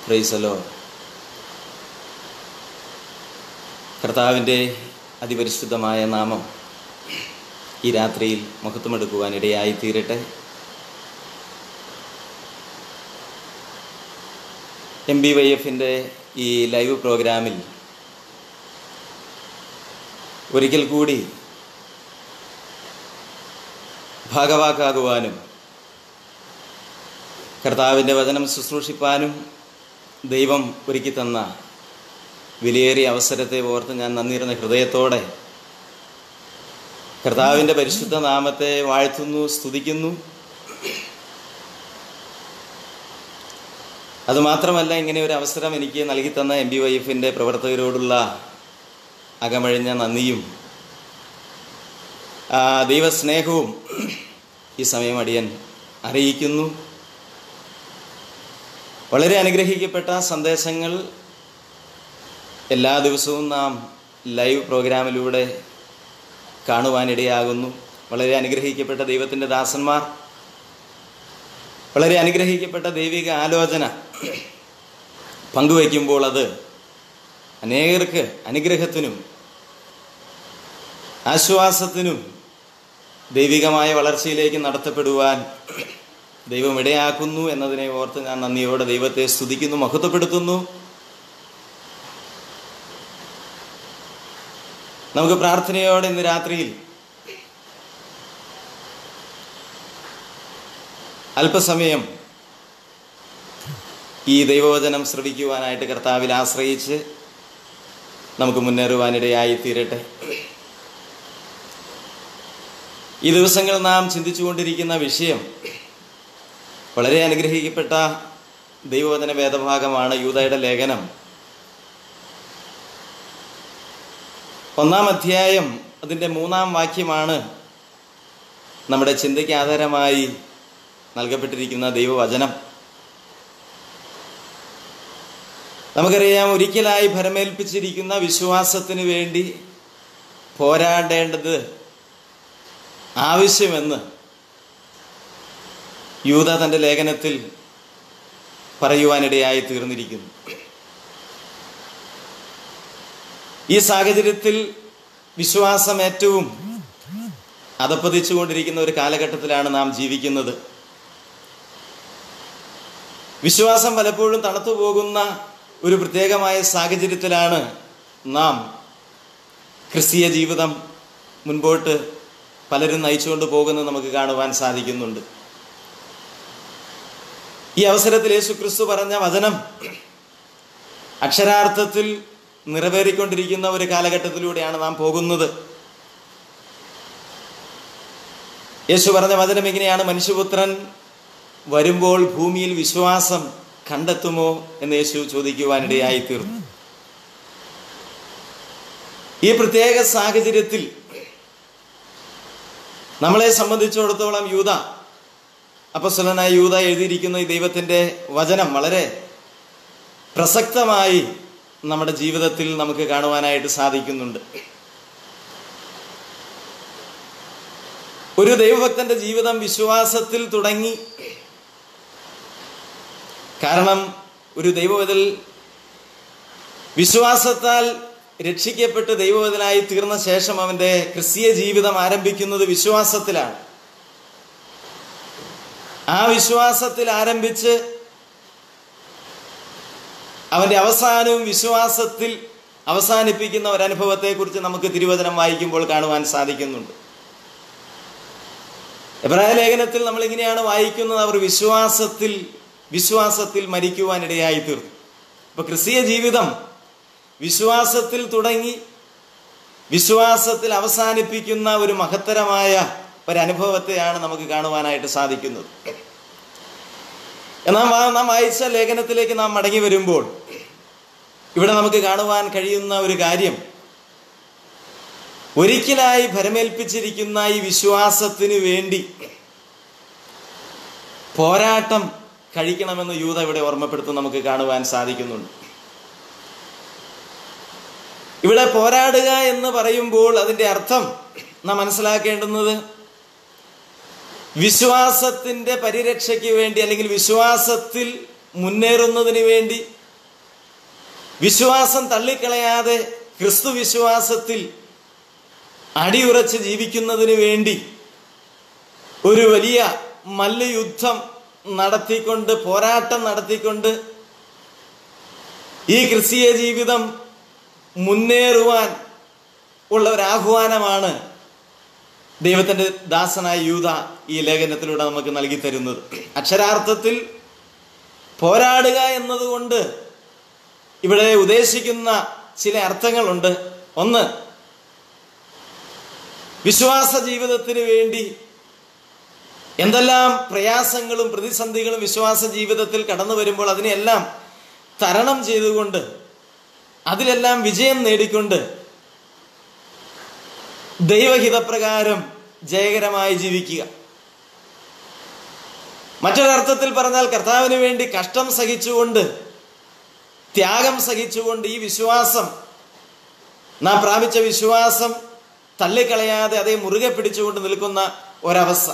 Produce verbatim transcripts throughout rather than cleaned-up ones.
Price the Lord. കർത്താവിൻ്റെ അതിപരിശുദ്ധമായ നാമം ഈ രാത്രിയിൽ മഹത്വമെടുക്കുവാൻ ഇടയായി തീരട്ടെ. എം ബി വൈ എഫിൻ്റെ ഈ ലൈവ് പ്രോഗ്രാമിൽ ഒരിക്കൽ കൂടി ഭാഗവാക്കാകുവാനും കർത്താവിൻ്റെ വചനം ശുശ്രൂഷിപ്പാനും ദൈവം ഒരുക്കി തന്ന വിലയേറിയ അവസരത്തെ ഓർത്ത് ഞാൻ നന്ദിയിരുന്ന ഹൃദയത്തോടെ കർത്താവിൻ്റെ പരിശുദ്ധ നാമത്തെ വാഴ്ത്തുന്നു, സ്തുതിക്കുന്നു. അതുമാത്രമല്ല, ഇങ്ങനെ ഒരു അവസരം എനിക്ക് നൽകി തന്ന എം ബി വൈ എഫിൻ്റെ പ്രവർത്തകരോടുള്ള അകമഴിഞ്ഞ നന്ദിയും ദൈവസ്നേഹവും ഈ സമയം അടിയൻ അറിയിക്കുന്നു. വളരെ അനുഗ്രഹിക്കപ്പെട്ട സന്ദേശങ്ങൾ എല്ലാ ദിവസവും നാം ലൈവ് പ്രോഗ്രാമിലൂടെ കാണുവാനിടയാകുന്നു. വളരെ അനുഗ്രഹിക്കപ്പെട്ട ദൈവത്തിൻ്റെ ദാസന്മാർ, വളരെ അനുഗ്രഹിക്കപ്പെട്ട ദൈവിക ആലോചന പങ്കുവയ്ക്കുമ്പോൾ അത് അനേകർക്ക് അനുഗ്രഹത്തിനും ആശ്വാസത്തിനും ദൈവികമായ വളർച്ചയിലേക്ക് നടത്തപ്പെടുവാൻ ദൈവം ഇടയാക്കുന്നു എന്നതിനെ ഓർത്ത് ഞാൻ നന്ദിയോടെ ദൈവത്തെ സ്തുതിക്കുന്നു, മഹത്വപ്പെടുത്തുന്നു. നമുക്ക് പ്രാർത്ഥനയോടെ ഇന്ന് രാത്രിയിൽ അല്പസമയം ഈ ദൈവവചനം ശ്രവിക്കുവാനായിട്ട് കർത്താവിൽ ആശ്രയിച്ച് നമുക്ക് മുന്നേറുവാനിടയായി തീരട്ടെ. ഈ ദിവസങ്ങൾ നാം ചിന്തിച്ചുകൊണ്ടിരിക്കുന്ന വിഷയം വളരെ അനുഗ്രഹിക്കപ്പെട്ട ദൈവവചന വേദഭാഗമാണ്. യൂദയുടെ ലേഖനം ഒന്നാം അധ്യായം അതിൻ്റെ മൂന്നാം വാക്യമാണ് നമ്മുടെ ചിന്തയ്ക്ക് ആധാരമായി നൽകപ്പെട്ടിരിക്കുന്ന ദൈവവചനം. നമുക്കറിയാം, ഒരിക്കലായി ഭരമേൽപ്പിച്ചിരിക്കുന്ന വിശ്വാസത്തിന് വേണ്ടി പോരാടേണ്ടത് ആവശ്യമെന്ന് യൂദ തൻ്റെ ലേഖനത്തിൽ പറയുവാനിടയായി തീർന്നിരിക്കുന്നു. ഈ സാഹചര്യത്തിൽ വിശ്വാസം ഏറ്റവും അധപ്പതിച്ചുകൊണ്ടിരിക്കുന്ന ഒരു കാലഘട്ടത്തിലാണ് നാം ജീവിക്കുന്നത്. വിശ്വാസം പലപ്പോഴും തണുത്തു പോകുന്ന ഒരു പ്രത്യേകമായ സാഹചര്യത്തിലാണ് നാം ക്രിസ്തീയ ജീവിതം മുൻപോട്ട് പലരും നയിച്ചുകൊണ്ട് പോകുന്നത് നമുക്ക് കാണുവാൻ സാധിക്കുന്നുണ്ട്. ഈ അവസരത്തിൽ യേശു ക്രിസ്തു പറഞ്ഞ വചനം അക്ഷരാർത്ഥത്തിൽ നിറവേറിക്കൊണ്ടിരിക്കുന്ന ഒരു കാലഘട്ടത്തിലൂടെയാണ് നാം പോകുന്നത്. യേശു പറഞ്ഞ വചനം ഇങ്ങനെയാണ്: മനുഷ്യപുത്രൻ വരുമ്പോൾ ഭൂമിയിൽ വിശ്വാസം കണ്ടെത്തുമോ എന്ന് യേശു ചോദിക്കുവാനിടയായി തീർന്നു. ഈ പ്രത്യേക സാഹചര്യത്തിൽ നമ്മളെ സംബന്ധിച്ചിടത്തോളം യൂദ, അപ്പോസ്തലനായ യൂദ എഴുതിയിരിക്കുന്ന ഈ ദൈവത്തിൻ്റെ വചനം വളരെ പ്രസക്തമായി നമ്മുടെ ജീവിതത്തിൽ നമുക്ക് കാണുവാനായിട്ട് സാധിക്കുന്നുണ്ട്. ഒരു ദൈവഭക്തന്റെ ജീവിതം വിശ്വാസത്തിൽ തുടങ്ങി. കാരണം ഒരു ദൈവവചൽ വിശ്വാസത്താൽ രക്ഷിക്കപ്പെട്ട് ദൈവവചനായി തീർന്ന ശേഷം അവൻ്റെ ക്രിസ്തീയ ജീവിതം ആരംഭിക്കുന്നത് വിശ്വാസത്തിലാണ്. ആ വിശ്വാസത്തിൽ ആരംഭിച്ച് അവൻ്റെ അവസാനവും വിശ്വാസത്തിൽ അവസാനിപ്പിക്കുന്ന ഒരനുഭവത്തെക്കുറിച്ച് നമുക്ക് തിരുവചനം വായിക്കുമ്പോൾ കാണുവാൻ സാധിക്കുന്നുണ്ട്. എബ്രായ ലേഖനത്തിൽ നമ്മൾ ഇങ്ങനെയാണ് വായിക്കുന്നത്: അവർ വിശ്വാസത്തിൽ വിശ്വാസത്തിൽ മരിക്കുവാനിടയായി തീർന്നു. അപ്പൊ ക്രിസ്തീയ ജീവിതം വിശ്വാസത്തിൽ തുടങ്ങി വിശ്വാസത്തിൽ അവസാനിപ്പിക്കുന്ന ഒരു മഹത്തരമായ ഒരനുഭവത്തെയാണ് നമുക്ക് കാണുവാനായിട്ട് സാധിക്കുന്നത്. എന്നാൽ നാം വായിച്ച ലേഖനത്തിലേക്ക് നാം മടങ്ങി വരുമ്പോൾ ഇവിടെ നമുക്ക് കാണുവാൻ കഴിയുന്ന ഒരു കാര്യം, ഒരിക്കലായി ഭരമേൽപ്പിച്ചിരിക്കുന്ന ഈ വിശ്വാസത്തിന് വേണ്ടി പോരാട്ടം കഴിക്കണമെന്ന് യൂദ ഇവിടെ ഓർമ്മപ്പെടുത്തും നമുക്ക് കാണുവാൻ സാധിക്കുന്നുണ്ട്. ഇവിടെ പോരാടുക എന്ന് പറയുമ്പോൾ അതിൻ്റെ അർത്ഥം നാം മനസ്സിലാക്കേണ്ടുന്നത് വിശ്വാസത്തിൻ്റെ പരിരക്ഷയ്ക്ക് വേണ്ടി അല്ലെങ്കിൽ വിശ്വാസത്തിൽ മുന്നേറുന്നതിന് വേണ്ടി വിശ്വാസം തള്ളിക്കളയാതെ ക്രിസ്തു വിശ്വാസത്തിൽ അടിയുറച്ച് ജീവിക്കുന്നതിന് വേണ്ടി ഒരു വലിയ മല്ലയുദ്ധം നടത്തിക്കൊണ്ട്, പോരാട്ടം നടത്തിക്കൊണ്ട് ഈ ക്രിസ്തീയ ജീവിതം മുന്നേറുവാൻ ഉള്ള ഒരു ആഹ്വാനമാണ് ദൈവത്തിൻ്റെ ദാസനായ യൂദാ ഈ ലേഖനത്തിലൂടെ നമുക്ക് നൽകി തരുന്നത്. അക്ഷരാർത്ഥത്തിൽ പോരാടുക എന്നതുകൊണ്ട് ഇവിടെ ഉദ്ദേശിക്കുന്ന ചില അർത്ഥങ്ങളുണ്ട്. ഒന്ന്, വിശ്വാസ ജീവിതത്തിന് വേണ്ടി എന്തെല്ലാം പ്രയാസങ്ങളും പ്രതിസന്ധികളും വിശ്വാസ ജീവിതത്തിൽ കടന്നു വരുമ്പോൾ അതിനെല്ലാം തരണം ചെയ്തുകൊണ്ട് അതിലെല്ലാം വിജയം നേടിക്കൊണ്ട് ദൈവഹിതപ്രകാരം ജയകരമായി ജീവിക്കുക. മറ്റൊരർത്ഥത്തിൽ പറഞ്ഞാൽ കർത്താവിന് വേണ്ടി കഷ്ടം സഹിച്ചുകൊണ്ട്, ത്യാഗം സഹിച്ചുകൊണ്ട് ഈ വിശ്വാസം, നാം പ്രാപിച്ച വിശ്വാസം തള്ളിക്കളയാതെ അതേ മുറുകെ പിടിച്ചുകൊണ്ട് നിൽക്കുന്ന ഒരവസ്ഥ.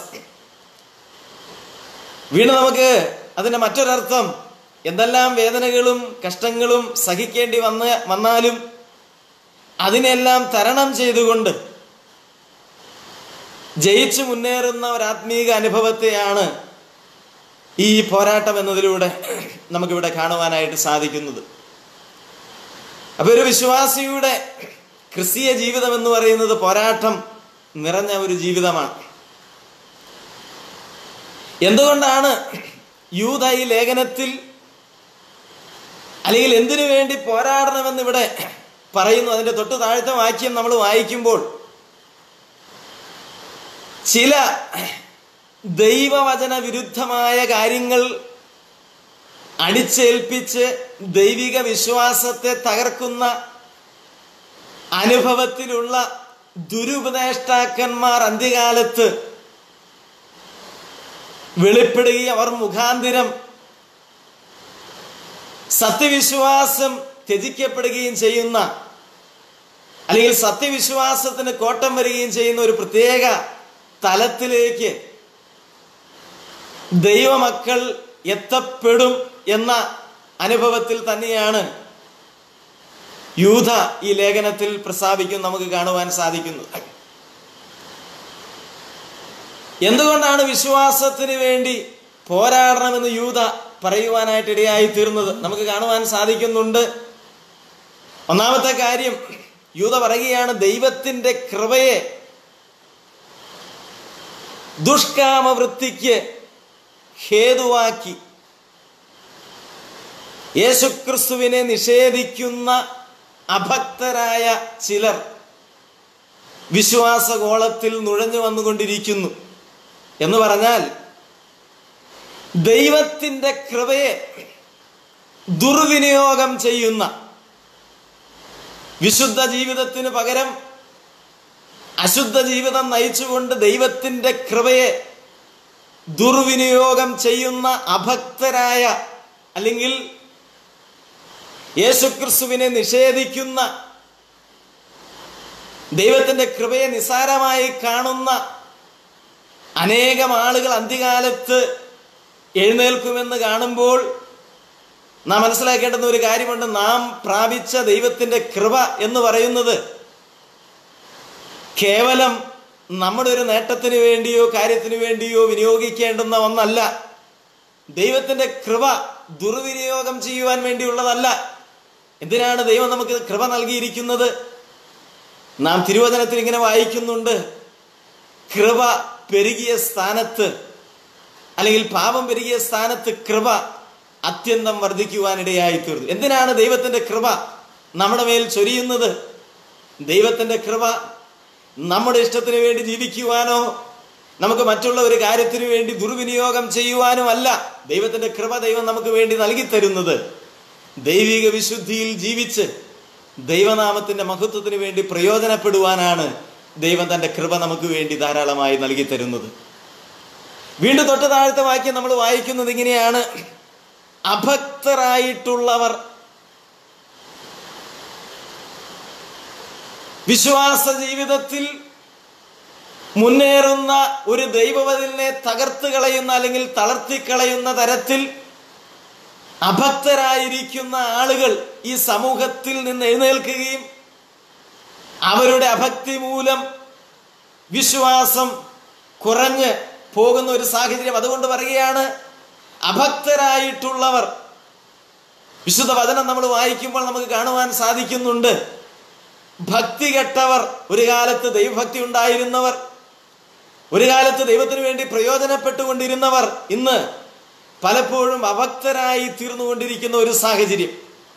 വീണ്ടും നമുക്ക് അതിൻ്റെ മറ്റൊരർത്ഥം, എന്തെല്ലാം വേദനകളും കഷ്ടങ്ങളും സഹിക്കേണ്ടി വന്ന വന്നാലും അതിനെല്ലാം തരണം ചെയ്തുകൊണ്ട് ജയിച്ചു മുന്നേറുന്ന ഒരാത്മീക അനുഭവത്തെയാണ് ഈ പോരാട്ടം എന്നതിലൂടെ നമുക്കിവിടെ കാണുവാനായിട്ട് സാധിക്കുന്നത്. അപ്പൊ ഒരു വിശ്വാസിയുടെ ക്രിസ്തീയ ജീവിതം എന്ന് പറയുന്നത് പോരാട്ടം നിറഞ്ഞ ഒരു ജീവിതമാണ്. എന്തുകൊണ്ടാണ് യൂദാ ഈ ലേഖനത്തിൽ, അല്ലെങ്കിൽ എന്തിനു വേണ്ടി പോരാടണമെന്ന് ഇവിടെ പറയുന്നു? അതിന്റെ തൊട്ട് താഴത്തെ വാക്യം നമ്മൾ വായിക്കുമ്പോൾ ചില ദൈവവചന വിരുദ്ധമായ കാര്യങ്ങൾ അടിച്ചേൽപ്പിച്ച് ദൈവിക വിശ്വാസത്തെ തകർക്കുന്ന അനുഭവത്തിലുള്ള ദുരുപദേഷ്ടാക്കന്മാർ അന്ത്യകാലത്ത് വെളിപ്പെടുകയും അവർ മുഖാന്തിരം സത്യവിശ്വാസം ത്യജിക്കപ്പെടുകയും ചെയ്യുന്ന, അല്ലെങ്കിൽ സത്യവിശ്വാസത്തിന് കോട്ടം വരികയും ചെയ്യുന്ന ഒരു പ്രത്യേക തലത്തിലേക്ക് ദൈവമക്കൾ എത്തപ്പെടും എന്ന അനുഭവത്തിൽ തന്നെയാണ് യൂദാ ഈ ലേഖനത്തിൽ പ്രസ്താവിക്കും നമുക്ക് കാണുവാൻ സാധിക്കുന്നത്. എന്തുകൊണ്ടാണ് വിശ്വാസത്തിന് വേണ്ടി പോരാടണമെന്ന് യൂദാ പറയുവാനായിട്ട് ഇടയായി തീർന്നത് നമുക്ക് കാണുവാൻ സാധിക്കുന്നുണ്ട്. ഒന്നാമത്തെ കാര്യം, യൂദാ പറയുകയാണ്, ദൈവത്തിന്റെ കൃപയെ ദുഷ്കാമവൃത്തിക്ക് ഹേതുവാക്കി യേശുക്രിസ്തുവിനെ നിഷേധിക്കുന്ന അഭക്തരായ ചിലർ വിശ്വാസഗോളത്തിൽ നുഴഞ്ഞു വന്നുകൊണ്ടിരിക്കുന്നു. എന്ന് പറഞ്ഞാൽ ദൈവത്തിന്റെ കൃപയെ ദുർവിനിയോഗം ചെയ്യുന്ന, വിശുദ്ധ ജീവിതത്തിന് പകരം അശുദ്ധ ജീവിതം നയിച്ചുകൊണ്ട് ദൈവത്തിന്റെ കൃപയെ ദുർവിനിയോഗം ചെയ്യുന്ന അഭക്തരായ, അല്ലെങ്കിൽ യേശുക്രിസ്തുവിനെ നിഷേധിക്കുന്ന, ദൈവത്തിന്റെ കൃപയെ നിസ്സാരമായി കാണുന്ന അനേകം ആളുകൾ അന്ത്യകാലത്ത് എഴുന്നേൽക്കുമെന്ന് കാണുമ്പോൾ നാം മനസ്സിലാക്കേണ്ടുന്ന ഒരു കാര്യമുണ്ട്. നാം പ്രാപിച്ച ദൈവത്തിന്റെ കൃപ എന്ന് പറയുന്നത് കേവലം നമ്മുടെ ഒരു നേട്ടത്തിന് വേണ്ടിയോ കാര്യത്തിന് വേണ്ടിയോ വിനിയോഗിക്കേണ്ടുന്ന ഒന്നല്ല. ദൈവത്തിന്റെ കൃപ ദുർവിനിയോഗം ചെയ്യുവാൻ വേണ്ടിയുള്ളതല്ല. എന്തിനാണ് ദൈവം നമുക്ക് കൃപ നൽകിയിരിക്കുന്നത്? നാം തിരുവചനത്തിൽ ഇങ്ങനെ വായിക്കുന്നുണ്ട്, കൃപ പെരുകിയ സ്ഥാനത്ത്, അല്ലെങ്കിൽ പാപം പെരുകിയ സ്ഥാനത്ത് കൃപ അത്യന്തം വർദ്ധിക്കുവാനിടയായി തീർന്നു. എന്തിനാണ് ദൈവത്തിന്റെ കൃപ നമ്മുടെ മേൽ ചൊരിയുന്നത്? ദൈവത്തിന്റെ കൃപ നമ്മുടെ ഇഷ്ടത്തിന് വേണ്ടി ജീവിക്കുവാനോ നമുക്ക് മറ്റുള്ള ഒരു കാര്യത്തിന് വേണ്ടി ദുർവിനിയോഗം ചെയ്യുവാനും അല്ല. ദൈവത്തിന്റെ കൃപ ദൈവം നമുക്ക് വേണ്ടി നൽകി തരുന്നത് ദൈവിക വിശുദ്ധിയിൽ ജീവിച്ച് ദൈവനാമത്തിന്റെ മഹത്വത്തിന് വേണ്ടി പ്രയോജനപ്പെടുവാനാണ് ദൈവം തന്റെ കൃപ നമുക്ക് വേണ്ടി ധാരാളമായി നൽകി തരുന്നത്. വീണ്ടും തൊട്ട് താഴത്തെ വാക്യം നമ്മൾ വായിക്കുന്നത് ഇങ്ങനെയാണ്, അഭക്തരായിട്ടുള്ളവർ വിശ്വാസ ജീവിതത്തിൽ മുന്നേറുന്ന ഒരു ദൈവവചനെ തകർത്ത് കളയുന്ന, അല്ലെങ്കിൽ തളർത്തിക്കളയുന്ന തരത്തിൽ അഭക്തരായിരിക്കുന്ന ആളുകൾ ഈ സമൂഹത്തിൽ നിന്ന് എഴുന്നേൽക്കുകയും അവരുടെ അഭക്തി മൂലം വിശ്വാസം കുറഞ്ഞ് പോകുന്ന ഒരു സാഹചര്യം. അതുകൊണ്ട് പറയുകയാണ്, അഭക്തരായിട്ടുള്ളവർ. വിശുദ്ധ വചനം നമ്മൾ വായിക്കുമ്പോൾ നമുക്ക് കാണുവാൻ സാധിക്കുന്നുണ്ട്, ഭക്തി കെട്ടവർ, ഒരു കാലത്ത് ദൈവഭക്തി ഉണ്ടായിരുന്നവർ, ഒരു കാലത്ത് ദൈവത്തിന് വേണ്ടി പ്രയോജനപ്പെട്ടുകൊണ്ടിരുന്നവർ ഇന്ന് പലപ്പോഴും അഭക്തരായി തീർന്നുകൊണ്ടിരിക്കുന്ന ഒരു സാഹചര്യം.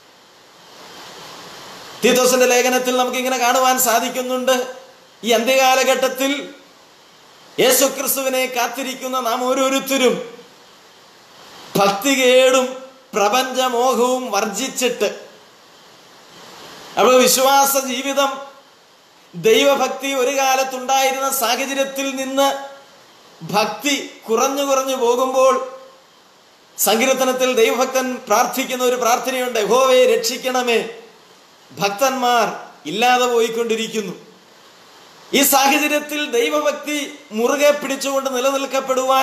തീത്തോസിന്റെ ലേഖനത്തിൽ നമുക്ക് ഇങ്ങനെ കാണുവാൻ സാധിക്കുന്നുണ്ട്, ഈ അന്ത്യകാലഘട്ടത്തിൽ യേശുക്രിസ്തുവിനെ കാത്തിരിക്കുന്ന നാം ഓരോരുത്തരും ഭക്തികേടും പ്രപഞ്ചമോഹവും വർജിച്ചിട്ട്, അപ്പോൾ വിശ്വാസ ജീവിതം, ദൈവഭക്തി ഒരു കാലത്തുണ്ടായിരുന്ന സാഹചര്യത്തിൽ നിന്ന് ഭക്തി കുറഞ്ഞു കുറഞ്ഞു പോകുമ്പോൾ സങ്കീർത്തനത്തിൽ ദൈവഭക്തൻ പ്രാർത്ഥിക്കുന്ന ഒരു പ്രാർത്ഥനയുണ്ട്, യഹോവയെ രക്ഷിക്കണമേ, ഭക്തന്മാർ ഇല്ലാതെ പോയിക്കൊണ്ടിരിക്കുന്നു. ഈ സാഹചര്യത്തിൽ ദൈവഭക്തി മുറുകെ പിടിച്ചുകൊണ്ട് നിലനിൽക്കപ്പെടുവാൻ,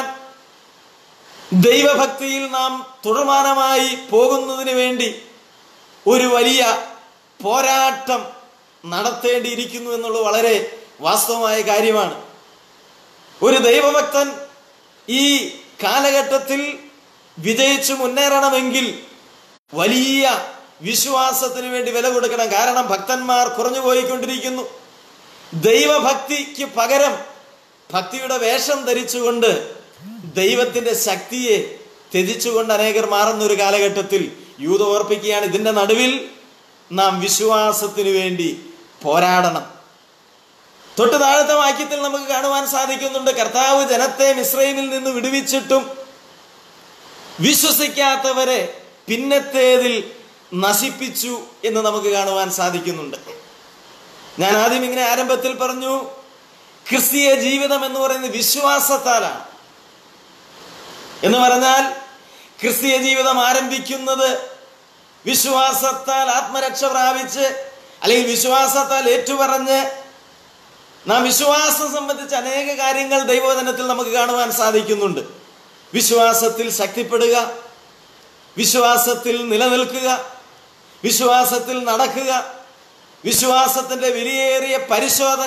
ദൈവഭക്തിയിൽ നാം തുടർമാനമായി പോകുന്നതിന് വേണ്ടി ഒരു വലിയ പോരാട്ടം നടത്തേണ്ടിയിരിക്കുന്നു എന്നുള്ളത് വളരെ വാസ്തവമായ കാര്യമാണ്. ഒരു ദൈവഭക്തൻ ഈ കാലഘട്ടത്തിൽ വിജയിച്ചു മുന്നേറണമെങ്കിൽ വലിയ വിശ്വാസത്തിന് വേണ്ടി വില കൊടുക്കണം. കാരണം ഭക്തന്മാർ കുറഞ്ഞു പോയിക്കൊണ്ടിരിക്കുന്നു. ദൈവഭക്തിക്ക് പകരം ഭക്തിയുടെ വേഷം ധരിച്ചുകൊണ്ട് ദൈവത്തിന്റെ ശക്തിയെ ത്യജിച്ചുകൊണ്ട് അനേകർ മാറുന്ന ഒരു കാലഘട്ടത്തിൽ യൂത ഓർപ്പിക്കുകയാണ്, ഇതിന്റെ നടുവിൽ നാം വിശ്വാസത്തിനു വേണ്ടി പോരാടണം. തൊട്ട് താഴത്തെ വാക്യത്തിൽ നമുക്ക് കാണുവാൻ സാധിക്കുന്നുണ്ട്, കർത്താവ് ജനത്തെ മിസ്രയീമിൽ നിന്ന് വിടുവിച്ചിട്ടും വിശ്വസിക്കാത്തവരെ പിന്നത്തേതിൽ നശിപ്പിച്ചു എന്ന് നമുക്ക് കാണുവാൻ സാധിക്കുന്നുണ്ട്. ഞാൻ ആദ്യം ഇങ്ങനെ ആരംഭത്തിൽ പറഞ്ഞു, ക്രിസ്തീയ ജീവിതം എന്ന് പറയുന്നത് വിശ്വാസത്താലാണ്. എന്ന് പറഞ്ഞാൽ ക്രിസ്തീയ ജീവിതം ആരംഭിക്കുന്നത് വിശ്വാസത്താൽ ആത്മരക്ഷ പ്രാപിച്ച്, അല്ലെങ്കിൽ വിശ്വാസത്താൽ ഏറ്റുപറഞ്ഞ്, നാം വിശ്വാസം സംബന്ധിച്ച് അനേക കാര്യങ്ങൾ ദൈവവചനത്തിൽ നമുക്ക് കാണുവാൻ സാധിക്കുന്നുണ്ട്. വിശ്വാസത്തിൽ ശക്തിപ്പെടുക, വിശ്വാസത്തിൽ നിലനിൽക്കുക, വിശ്വാസത്തിൽ നടക്കുക, വിശ്വാസത്തിന്റെ വിലയേറിയ പരിശോധന,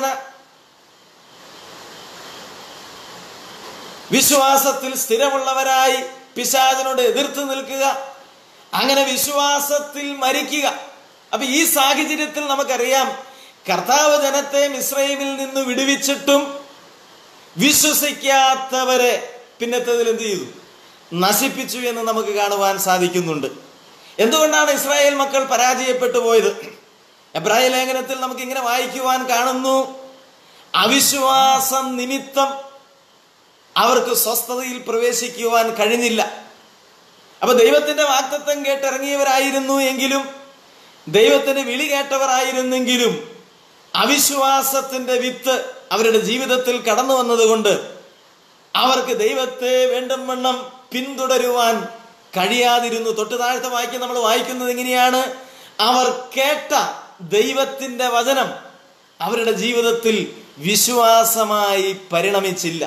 വിശ്വാസത്തിൽ സ്ഥിരമുള്ളവരായി പിശാചിനോട് എതിർത്ത് നിൽക്കുക, അങ്ങനെ വിശ്വാസത്തിൽ മരിക്കുക. അപ്പൊ ഈ സാഹചര്യത്തിൽ നമുക്കറിയാം, കർത്താവ് ജനത്തെ മിസ്രയീമിൽ നിന്ന് വിടുവിച്ചിട്ടും വിശ്വസിക്കാത്തവരെ പിന്നത്തേതിൽ എന്ത് ചെയ്തു? നശിപ്പിച്ചു എന്ന് നമുക്ക് കാണുവാൻ സാധിക്കുന്നുണ്ട്. എന്തുകൊണ്ടാണ് ഇസ്രായേൽ മക്കൾ പരാജയപ്പെട്ടു പോയത്? എബ്രായ ലേഖനത്തിൽ നമുക്ക് ഇങ്ങനെ വായിക്കുവാൻ കാണുന്നു, അവിശ്വാസം നിമിത്തം അവർക്ക് സ്വസ്ഥതയിൽ പ്രവേശിക്കുവാൻ കഴിഞ്ഞില്ല. അപ്പൊ ദൈവത്തിന്റെ വാഗ്ദത്തം കേട്ടിറങ്ങിയവരായിരുന്നു എങ്കിലും, ദൈവത്തിന്റെ വിളി കേട്ടവരായിരുന്നെങ്കിലും, അവിശ്വാസത്തിന്റെ വിത്ത് അവരുടെ ജീവിതത്തിൽ കടന്നു വന്നതുകൊണ്ട് അവർക്ക് ദൈവത്തെ വേണ്ടും വണ്ണം പിന്തുടരുവാൻ കഴിയാതിരുന്നു. തൊട്ട് താഴത്തെ വാക്യം നമ്മൾ വായിക്കുന്നത് എങ്ങനെയാണ്? അവർ കേട്ട ദൈവത്തിന്റെ വചനം അവരുടെ ജീവിതത്തിൽ വിശ്വാസമായി പരിണമിച്ചില്ല.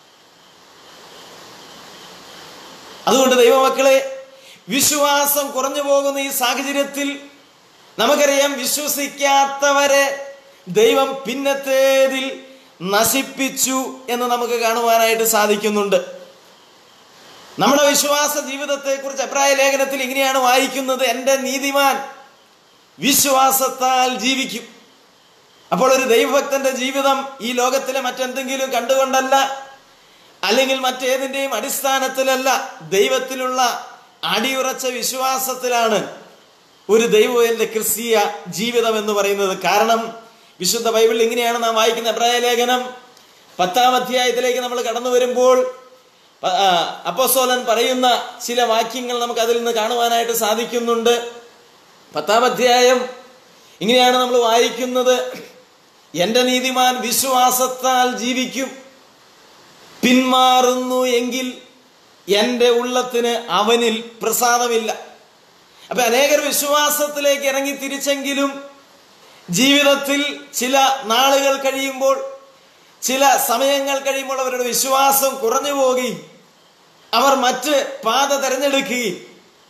അതുകൊണ്ട് ദൈവമക്കളെ, വിശ്വാസം കുറഞ്ഞു പോകുന്ന ഈ സാഹചര്യത്തിൽ നമുക്കറിയാം, വിശ്വസിക്കാത്തവരെ ദൈവം പിന്നത്തേതിൽ നശിപ്പിച്ചു എന്ന് നമുക്ക് കാണുവാനായിട്ട് സാധിക്കുന്നുണ്ട്. നമ്മുടെ വിശ്വാസ ജീവിതത്തെ കുറിച്ച് എബ്രായ ലേഖനത്തിൽ ഇങ്ങനെയാണ് വായിക്കുന്നത്, എൻ്റെ നീതിമാൻ വിശ്വാസത്താൽ ജീവിക്കും. അപ്പോൾ ഒരു ദൈവഭക്തന്റെ ജീവിതം ഈ ലോകത്തിലെ മറ്റെന്തെങ്കിലും കണ്ടുകൊണ്ടല്ല, അല്ലെങ്കിൽ മറ്റേതിൻ്റെയും അടിസ്ഥാനത്തിലല്ല, ദൈവത്തിലുള്ള അടിയുറച്ച വിശ്വാസത്തിലാണ് ഒരു ദൈവത്തിന്റെ ക്രിസ്തീയ ജീവിതം എന്ന് പറയുന്നത്. കാരണം വിശുദ്ധ ബൈബിളിൽ ഇങ്ങനെയാണ് നാം വായിക്കുന്ന എബ്രായ ലേഖനം പത്താം അധ്യായത്തിലേക്ക് നമ്മൾ കടന്നു വരുമ്പോൾ അപ്പോസ്തലൻ പറയുന്ന ചില വാക്യങ്ങൾ നമുക്ക് അതിൽ നിന്ന് കാണുവാനായിട്ട് സാധിക്കുന്നുണ്ട്. പത്താം അധ്യായം ഇങ്ങനെയാണ് നമ്മൾ വായിക്കുന്നത്, എൻ്റെ നീതിമാൻ വിശ്വാസത്താൽ ജീവിക്കും, പിന്മാറുന്നു എങ്കിൽ എൻ്റെ ഉള്ളത്തിന് അവനിൽ പ്രസാദമില്ല. അപ്പൊ അനേകർ വിശ്വാസത്തിലേക്ക് ഇറങ്ങി തിരിച്ചെങ്കിലും ജീവിതത്തിൽ ചില നാളുകൾ കഴിയുമ്പോൾ, ചില സമയങ്ങൾ കഴിയുമ്പോൾ അവരുടെ വിശ്വാസം കുറഞ്ഞു പോകുകയും അവർ മറ്റ് പാത തിരഞ്ഞെടുക്കുകയും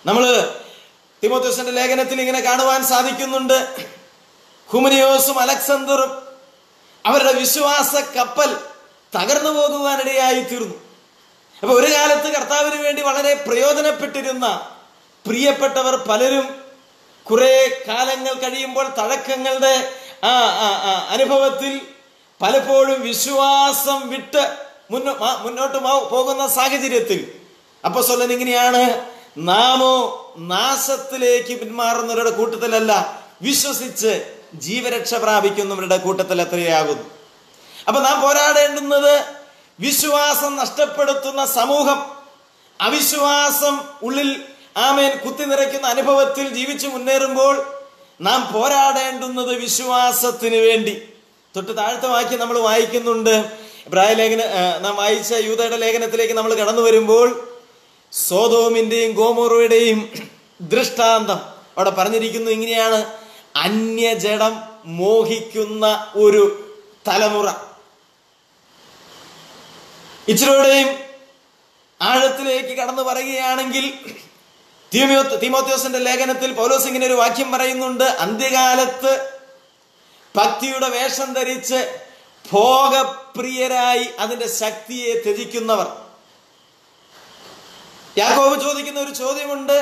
നമ്മള് തിമോഥെയോസിന്റെ ലേഖനത്തിൽ ഇങ്ങനെ കാണുവാൻ സാധിക്കുന്നുണ്ട്. ഹുമനിയോസും അലക്സാണ്ടറും അവരുടെ വിശ്വാസ കപ്പൽ തകർന്നു പോകുവാനിടയായി തീർന്നു. അപ്പൊ ഒരു കാലത്ത് കർത്താവിന് വേണ്ടി വളരെ പ്രയോജനപ്പെട്ടിരുന്ന പ്രിയപ്പെട്ടവർ പലരും കുറെ കാലങ്ങൾ കഴിയുമ്പോൾ തഴക്കങ്ങളുടെ ആ അനുഭവത്തിൽ പലപ്പോഴും വിശ്വാസം വിട്ട് മുന്നോ മുന്നോട്ട് പോകുന്ന സാഹചര്യത്തിൽ അപ്പോസ്തലൻ ഇങ്ങനെയാണ്, നാമോ നാശത്തിലേക്ക് പിന്മാറുന്നവരുടെ കൂട്ടത്തിലല്ല, വിശ്വസിച്ച് ജീവരക്ഷ പ്രാപിക്കുന്നവരുടെ കൂട്ടത്തിൽ എത്രയാകുന്നു. അപ്പൊ നാം പോരാടേണ്ടുന്നത് വിശ്വാസം നഷ്ടപ്പെടുത്തുന്ന സമൂഹം, അവിശ്വാസം ഉള്ളിൽ ആമേൻ കുത്തി നിറയ്ക്കുന്ന അനുഭവത്തിൽ ജീവിച്ചു മുന്നേറുമ്പോൾ നാം പോരാടേണ്ടുന്നത് വിശ്വാസത്തിന് വേണ്ടി. തൊട്ട് താഴത്തെ വാക്യം നമ്മൾ വായിക്കുന്നുണ്ട്. ഇബ്രായ ലേഖന നാം വായിച്ച യൂദയുടെ ലേഖനത്തിലേക്ക് നമ്മൾ കടന്നു വരുമ്പോൾ സോദോമിന്റെയും ഗോമോറയുടെയും ദൃഷ്ടാന്തം അവിടെ പറഞ്ഞിരിക്കുന്നു. ഇങ്ങനെയാണ്, അന്യജഡം മോഹിക്കുന്ന ഒരു തലമുറ. ഇച്ചിരൂടെയും ആഴത്തിലേക്ക് കടന്നു പറയുകയാണെങ്കിൽ തീമോഥെയോസിന്റെ ലേഖനത്തിൽ പൗലോസ് ഇങ്ങനെ ഒരു വാക്യം പറയുന്നുണ്ട്, അന്ത്യകാലത്ത് ഭക്തിയുടെ വേഷം ധരിച്ച് ഭോഗപ്രിയരായി അതിന്റെ ശക്തിയെ ത്യജിക്കുന്നവർ. യാക്കോബ് ചോദിക്കുന്ന ഒരു ചോദ്യമുണ്ട്.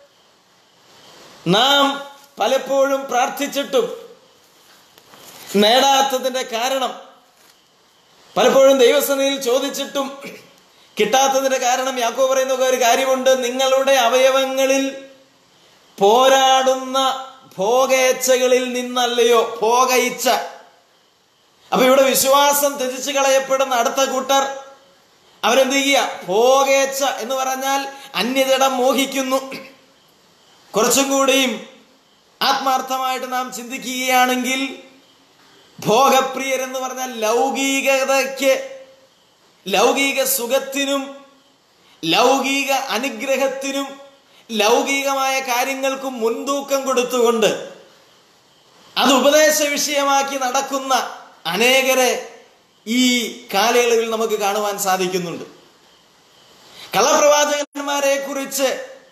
നാം പലപ്പോഴും പ്രാർത്ഥിച്ചിട്ടും നേടാത്തതിന്റെ കാരണം, പലപ്പോഴും ദൈവസന്നിധിയിൽ ചോദിച്ചിട്ടും കിട്ടാത്തതിന്റെ കാരണം യാക്കോബ് പറയുന്ന ഒരു കാര്യമുണ്ട്, നിങ്ങളുടെ അവയവങ്ങളിൽ പോരാടുന്ന ഭോഗേച്ഛകളിൽ നിന്നല്ലയോ, ഭോഗ ഇച്ഛ. അപ്പൊ ഇവിടെ വിശ്വാസം ത്യജിച്ചു കളയപ്പെടുന്ന അടുത്ത കൂട്ടർ അവരെന്ത് ചെയ്യുക? ഭോഗേച്ഛ എന്ന് പറഞ്ഞാൽ അന്യജഡം മോഹിക്കുന്നു. കുറച്ചും കൂടിയും ആത്മാർത്ഥമായിട്ട് നാം ചിന്തിക്കുകയാണെങ്കിൽ ഭോഗപ്രിയർ എന്ന് പറഞ്ഞാൽ ലൗകികതയ്ക്ക്, ലൗകിക സുഖത്തിനും ലൗകിക അനുഗ്രഹത്തിനും ലൗകികമായ കാര്യങ്ങൾക്കും മുൻതൂക്കം കൊടുത്തുകൊണ്ട് അത് ഉപദേശ വിഷയമാക്കി നടക്കുന്ന അനേകരെ ഈ കാലയളവിൽ നമുക്ക് കാണുവാൻ സാധിക്കുന്നുണ്ട്. കള്ളപ്രവാചകന്മാരെ കുറിച്ച്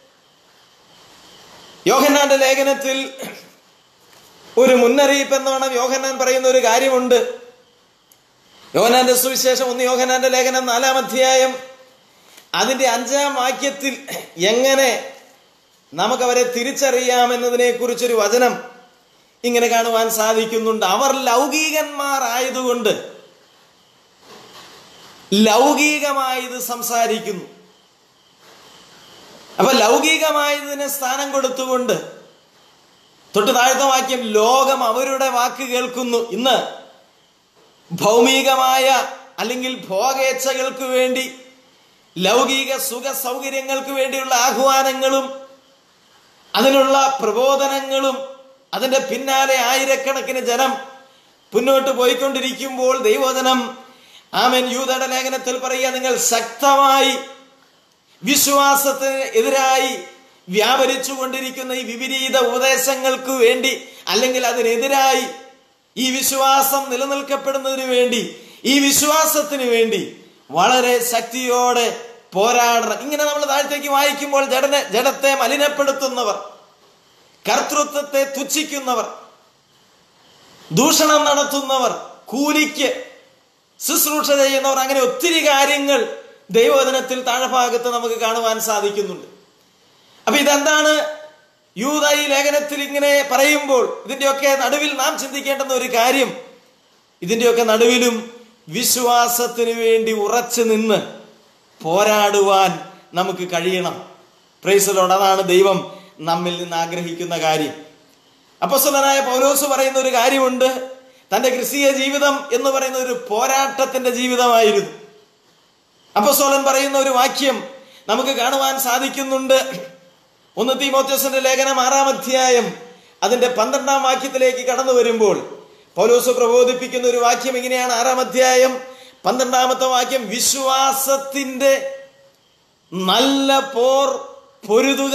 യോഹന്നാന്റെ ലേഖനത്തിൽ ഒരു മുന്നറിയിപ്പ് എന്നോണം യോഹന്നാൻ പറയുന്ന ഒരു കാര്യമുണ്ട്. യോഹന്നാന്റെ സുവിശേഷം ഒന്ന് യോഹന്നാന്റെ ലേഖനം നാലാം അധ്യായം അതിന്റെ അഞ്ചാം വാക്യത്തിൽ എങ്ങനെ നമുക്കവരെ തിരിച്ചറിയാമെന്നതിനെ കുറിച്ചൊരു വചനം ഇങ്ങനെ കാണുവാൻ സാധിക്കുന്നുണ്ട്. അവർ ലൗകികന്മാരായതുകൊണ്ട് ലൗകികമായത് സംസാരിക്കുന്നു. അപ്പൊ ലൗകികമായതിന് സ്ഥാനം കൊടുത്തുകൊണ്ട് തൊട്ട് താഴത്തെ വാക്യം, ലോകം അവരുടെ വാക്ക് കേൾക്കുന്നു. ഇന്ന് ഭൗമികമായ അല്ലെങ്കിൽ ഭോഗേച്ഛകൾക്ക് വേണ്ടി, ലൗകിക സുഖ സൗകര്യങ്ങൾക്ക് വേണ്ടിയുള്ള ആഹ്വാനങ്ങളും അതിനുള്ള പ്രബോധനങ്ങളും അതിന്റെ പിന്നാലെ ആയിരക്കണക്കിന് ജനം മുന്നോട്ട് പോയിക്കൊണ്ടിരിക്കുമ്പോൾ ദൈവവചനം ആമേൻ യൂദയുടെ ലേഖനത്തിൽ പറയുക, നിങ്ങൾ ശക്തമായി വിശ്വാസത്തിന് എതിരായി വ്യാപരിച്ചു കൊണ്ടിരിക്കുന്ന ഈ വിപരീത ഉപദേശങ്ങൾക്ക് വേണ്ടി, അല്ലെങ്കിൽ അതിനെതിരായി ഈ വിശ്വാസം നിലനിൽക്കപ്പെടുന്നതിന് വേണ്ടി, ഈ വിശ്വാസത്തിന് വേണ്ടി വളരെ ശക്തിയോടെ പോരാടണം. ഇങ്ങനെ നമ്മൾ താഴത്തേക്ക് വായിക്കുമ്പോൾ ജഡനെ ജഡത്തെ മലിനപ്പെടുത്തുന്നവർ, കർത്തൃത്വത്തെ തുച്ഛിക്കുന്നവർ, ദൂഷണം നടത്തുന്നവർ, കൂലിക്ക് ശുശ്രൂഷ ചെയ്യുന്നവർ, അങ്ങനെ ഒത്തിരി കാര്യങ്ങൾ ദൈവവചനത്തിൽ താഴെഭാഗത്ത് നമുക്ക് കാണുവാൻ സാധിക്കുന്നുണ്ട്. അപ്പൊ ഇതെന്താണ് യൂദ ഈ ലേഖനത്തിൽ ഇങ്ങനെ പറയുമ്പോൾ ഇതിന്റെയൊക്കെ നടുവിൽ നാം ചിന്തിക്കേണ്ടുന്ന ഒരു കാര്യം, ഇതിന്റെയൊക്കെ നടുവിലും വിശ്വാസത്തിന് വേണ്ടി ഉറച്ചു നിന്ന് പോരാടുവാൻ നമുക്ക് കഴിയണം. Praise the lord. അതാണ് ദൈവം നമ്മിൽ നിന്ന് ആഗ്രഹിക്കുന്ന കാര്യം. അപ്പോസ്തലനായ പൗലോസ് പറയുന്ന ഒരു കാര്യമുണ്ട്, തന്റെ ക്രിസ്തീയ ജീവിതം എന്ന് പറയുന്ന ഒരു പോരാട്ടത്തിന്റെ ജീവിതമായിരുന്നു. അപ്പോസ്തലൻ പറയുന്ന ഒരു വാക്യം നമുക്ക് കാണുവാൻ സാധിക്കുന്നുണ്ട്. ഒന്ന് തീമോഥെയോസിന്റെ ലേഖനം ആറാം അധ്യായം അതിന്റെ പന്ത്രണ്ടാം വാക്യത്തിലേക്ക് കടന്നു വരുമ്പോൾ പൗലോസ് പ്രബോധിപ്പിക്കുന്ന ഒരു വാക്യം ഇങ്ങനെയാണ്. ആറാം അധ്യായം പന്ത്രണ്ടാമത്തെ വാക്യം, വിശ്വാസത്തിന്റെ നല്ല പോർ പൊരുതുക.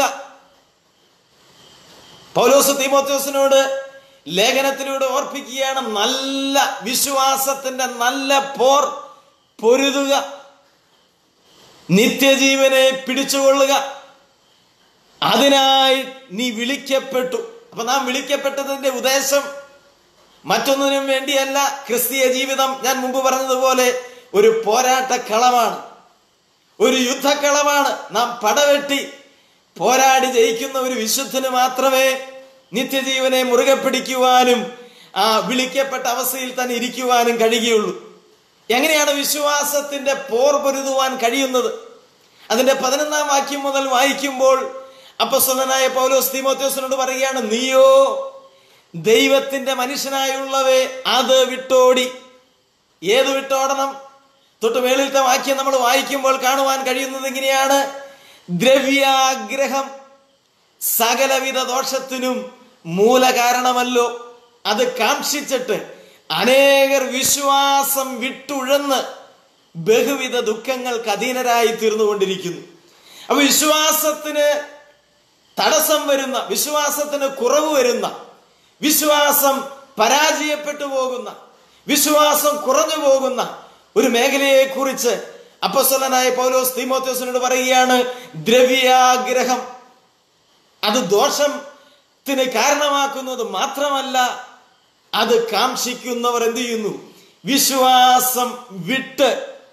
പൗലോസ് തീമോഥെയോസിനോട് ലേഖനത്തിലൂടെ ഓർപ്പിക്കുകയാണ്, നല്ല വിശ്വാസത്തിന്റെ നല്ല പോർ പൊരുതുക, നിത്യജീവനെ പിടിച്ചുകൊള്ളുക. അതിനായി നീ വിളിക്കപ്പെട്ടു. അപ്പൊ നാം വിളിക്കപ്പെട്ടതിന്റെ ഉദ്ദേശം മറ്റൊന്നിനും വേണ്ടിയല്ല. ക്രിസ്തീയ ജീവിതം ഞാൻ മുമ്പ് പറഞ്ഞതുപോലെ ഒരു പോരാട്ട കളമാണ്, ഒരു യുദ്ധക്കളമാണ്. നാം പടവെട്ടി പോരാടി ജയിക്കുന്ന ഒരു വിശുദ്ധന് മാത്രമേ നിത്യജീവനെ മുറുകെ പിടിക്കുവാനും ആ വിളിക്കപ്പെട്ട അവസ്ഥയിൽ തന്നെ ഇരിക്കുവാനും കഴിയുകയുള്ളൂ. എങ്ങനെയാണ് വിശ്വാസത്തിന്റെ പോർ പൊരുതുവാൻ കഴിയുന്നത്? അതിന്റെ പതിനൊന്നാം വാക്യം മുതൽ വായിക്കുമ്പോൾ അപ്പോസ്തലനായ പൗലോസ് തീമോഥെയോസിനോട് പറയുകയാണ്, നീയോ ദൈവത്തിന്റെ മനുഷ്യനായുള്ളവേ അത് വിട്ടോടി. ഏത് വിട്ടോടണം? തൊട്ട് മേളിലത്തെ വാക്യം നമ്മൾ വായിക്കുമ്പോൾ കാണുവാൻ കഴിയുന്നത് ഇങ്ങനെയാണ്: ദ്രവ്യാഗ്രഹം സകലവിധ ദോഷത്തിനും മൂലകാരണമല്ലോ. അത് കാംക്ഷിച്ചിട്ട് അനേകർ വിശ്വാസം വിട്ടുഴന്ന് ബഹുവിധ ദുഃഖങ്ങൾക്ക് അധീനരായി തീർന്നുകൊണ്ടിരിക്കുന്നു. അപ്പൊ വിശ്വാസത്തിന് തടസ്സം വരുന്ന, വിശ്വാസത്തിന് കുറവ് വരുന്ന, വിശ്വാസം പരാജയപ്പെട്ടു പോകുന്ന, വിശ്വാസം കുറഞ്ഞു പോകുന്ന ഒരു മേഖലയെ കുറിച്ച് അപ്പോസ്തലനായ പൗലോസ് തീമോഥെയോസിനോട് പറയുകയാണ്, ദ്രവ്യാഗ്രഹം അത് ദോഷത്തിന് കാരണമാക്കുന്നത് മാത്രമല്ല, അത് കാംക്ഷിക്കുന്നവർ എന്ത് ചെയ്യുന്നു? വിശ്വാസം വിട്ട്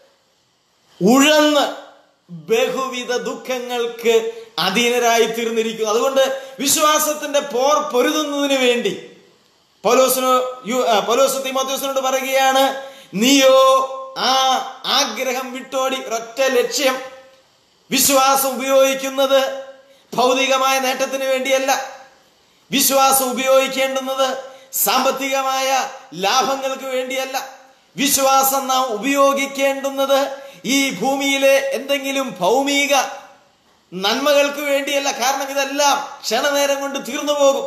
ഉഴന്ന് ബഹുവിധ ദുഃഖങ്ങൾക്ക് അധീനരായി തീർന്നിരിക്കുന്നു. അതുകൊണ്ട് വിശ്വാസത്തിന്റെ പോർ പൊരുതുന്നതിന് വേണ്ടി പൗലോസിനോ പൗലോസ് തീമോഥെയോസിനോട് പറയുകയാണ്, നീയോ ആ ആഗ്രഹം വിട്ടോടി. ഒരൊറ്റ ലക്ഷ്യം. വിശ്വാസം ഉപയോഗിക്കുന്നത് ഭൗതികമായ നേട്ടത്തിന് വേണ്ടിയല്ല. വിശ്വാസം ഉപയോഗിക്കേണ്ടുന്നത് സാമ്പത്തികമായ ലാഭങ്ങൾക്ക് വേണ്ടിയല്ല. വിശ്വാസം നാം ഉപയോഗിക്കേണ്ടുന്നത് ഈ ഭൂമിയിലെ എന്തെങ്കിലും ഭൗമിക നന്മകൾക്ക് വേണ്ടിയല്ല. കാരണം ഇതെല്ലാം ക്ഷണനേരം കൊണ്ട് തീർന്നു പോകും.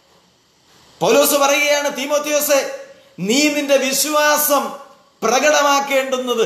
പൗലോസ് പറയുകയാണ്, തീമോഥെയോസേ, നീ നിന്റെ വിശ്വാസം പ്രകടമാക്കേണ്ടുന്നത്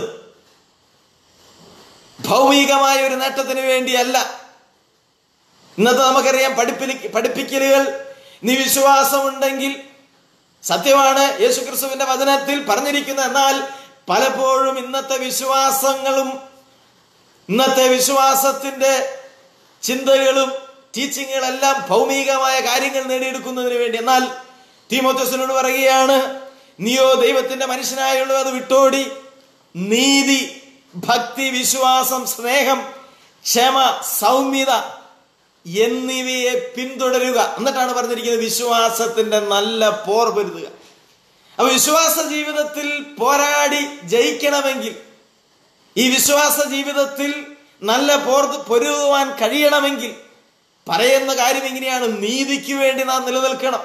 ഭൗമികമായ ഒരു നേട്ടത്തിന് വേണ്ടിയല്ല. ഇന്നത്തെ നമുക്കറിയാം പഠിപ്പി പഠിപ്പിക്കലുകൾ നീ വിശ്വാസമുണ്ടെങ്കിൽ, സത്യമാണ് യേശുക്രിസ്തുവിന്റെ വചനത്തിൽ പറഞ്ഞിരിക്കുന്ന. എന്നാൽ പലപ്പോഴും ഇന്നത്തെ വിശ്വാസങ്ങളും ഇന്നത്തെ വിശ്വാസത്തിന്റെ ചിന്തകളും ടീച്ചിങ്ങുകളെല്ലാം ഭൗമികമായ കാര്യങ്ങൾ നേടിയെടുക്കുന്നതിന് വേണ്ടി. എന്നാൽ തീമോഥെയോസിനോട് പറയുകയാണ്, നീയോ ദൈവത്തിന്റെ മനുഷ്യനായുള്ളൂ അത് വിട്ടോടി നീതി, ഭക്തി, വിശ്വാസം, സ്നേഹം, ക്ഷമ, സൗമ്യത എന്നിവയെ പിന്തുടരുക. എന്നിട്ടാണ് പറഞ്ഞിരിക്കുന്നത് വിശ്വാസത്തിന്റെ നല്ല പോർ പൊരുതുക. അപ്പൊ വിശ്വാസ ജീവിതത്തിൽ പോരാടി ജയിക്കണമെങ്കിൽ, ഈ വിശ്വാസ ജീവിതത്തിൽ നല്ല പോർ പൊരുതുവാൻ കഴിയണമെങ്കിൽ പറയുന്ന കാര്യം ഇങ്ങനെയാണ്: നീതിക്ക് വേണ്ടി നാം നിലനിൽക്കണം,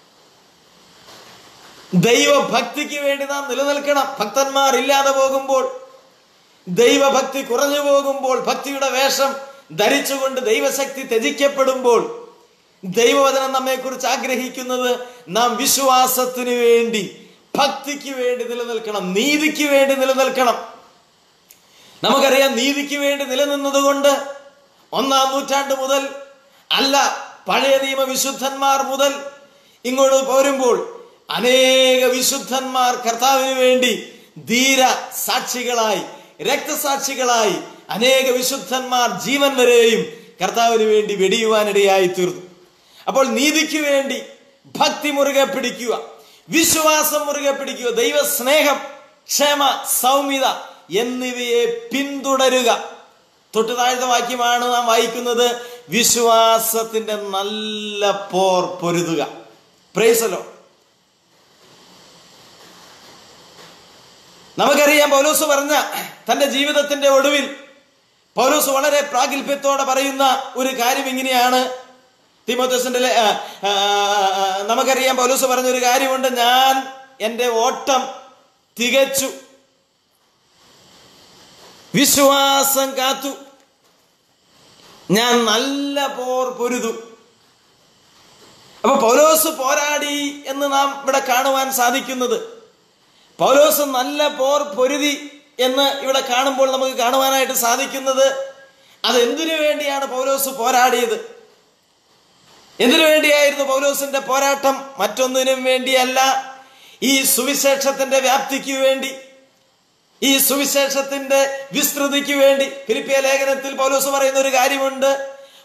ദൈവഭക്തിക്ക് വേണ്ടി നാം നിലനിൽക്കണം. ഭക്തന്മാർ ഇല്ലാതെ പോകുമ്പോൾ, ദൈവഭക്തി കുറഞ്ഞു പോകുമ്പോൾ, ഭക്തിയുടെ വേഷം ധരിച്ചുകൊണ്ട് ദൈവശക്തി ത്യജിക്കപ്പെടുമ്പോൾ, ദൈവവചനം നമ്മെ കുറിച്ച് ആഗ്രഹിക്കുന്നത് നാം വിശ്വാസത്തിന് വേണ്ടി, ഭക്തിക്ക് വേണ്ടി നിലനിൽക്കണം, നീതിക്ക് വേണ്ടി നിലനിൽക്കണം. നമുക്കറിയാം, നീതിക്ക് വേണ്ടി നിലനിന്നത് കൊണ്ട് ഒന്നാം നൂറ്റാണ്ട് മുതൽ അല്ല, പഴയ നിയമ വിശുദ്ധന്മാർ മുതൽ ഇങ്ങോട്ട് പോരുമ്പോൾ അനേക വിശുദ്ധന്മാർ കർത്താവിന് വേണ്ടി ധീര സാക്ഷികളായി, രക്തസാക്ഷികളായി അനേക വിശുദ്ധന്മാർ ജീവൻ വരെയും കർത്താവിന് വേണ്ടി വെടിയുവാനിടയായി തീർന്നു. അപ്പോൾ നീതിക്ക് വേണ്ടി ഭക്തി മുറുകെ പിടിക്കുക, വിശ്വാസം മുറുകെ പിടിക്കുക, ദൈവസ്നേഹം, ക്ഷമ, സൗമ്യത എന്നിവയെ പിന്തുടരുക. തൊട്ടു താഴ്ത്ത വാക്യമാണ് നാം വായിക്കുന്നത്: വിശ്വാസത്തിന്റെ നല്ല പോർ പൊരുതുക. Praise the lord. നമുക്കറിയാം, പൗലോസ് പറഞ്ഞ തന്റെ ജീവിതത്തിന്റെ ഒടുവിൽ പൗലോസ് വളരെ പ്രാഗൽഭ്യത്തോടെ പറയുന്ന ഒരു കാര്യം ഇങ്ങനെയാണ്. തീമോഥെയോസിന്റെ നമുക്കറിയാം, പൗലോസ് പറഞ്ഞൊരു കാര്യമുണ്ട്: ഞാൻ എൻ്റെ ഓട്ടം തികച്ചു, വിശ്വാസം കാത്തു, ഞാൻ നല്ല പോർ പൊരുതു. അപ്പൊ പൗലോസ് പോരാടി എന്ന് നാം ഇവിടെ കാണുവാൻ സാധിക്കുന്നത്, പൗലോസ് നല്ല പോർ പൊരുതി എന്ന് ഇവിടെ കാണുമ്പോൾ നമുക്ക് കാണുവാനായിട്ട് സാധിക്കുന്നത്, അതെന്തിനു വേണ്ടിയാണ് പൗലോസ് പോരാടിയത്? എന്തിനു വേണ്ടിയായിരുന്നു പൗലോസിന്റെ പോരാട്ടം? മറ്റൊന്നിനും വേണ്ടിയല്ല, ഈ സുവിശേഷത്തിന്റെ വ്യാപ്തിക്ക് വേണ്ടി, ഈ സുവിശേഷത്തിന്റെ വിസ്തൃതിക്ക് വേണ്ടി. ഫിലിപ്പിയ ലേഖനത്തിൽ പൗലോസ് പറയുന്ന ഒരു കാര്യമുണ്ട്: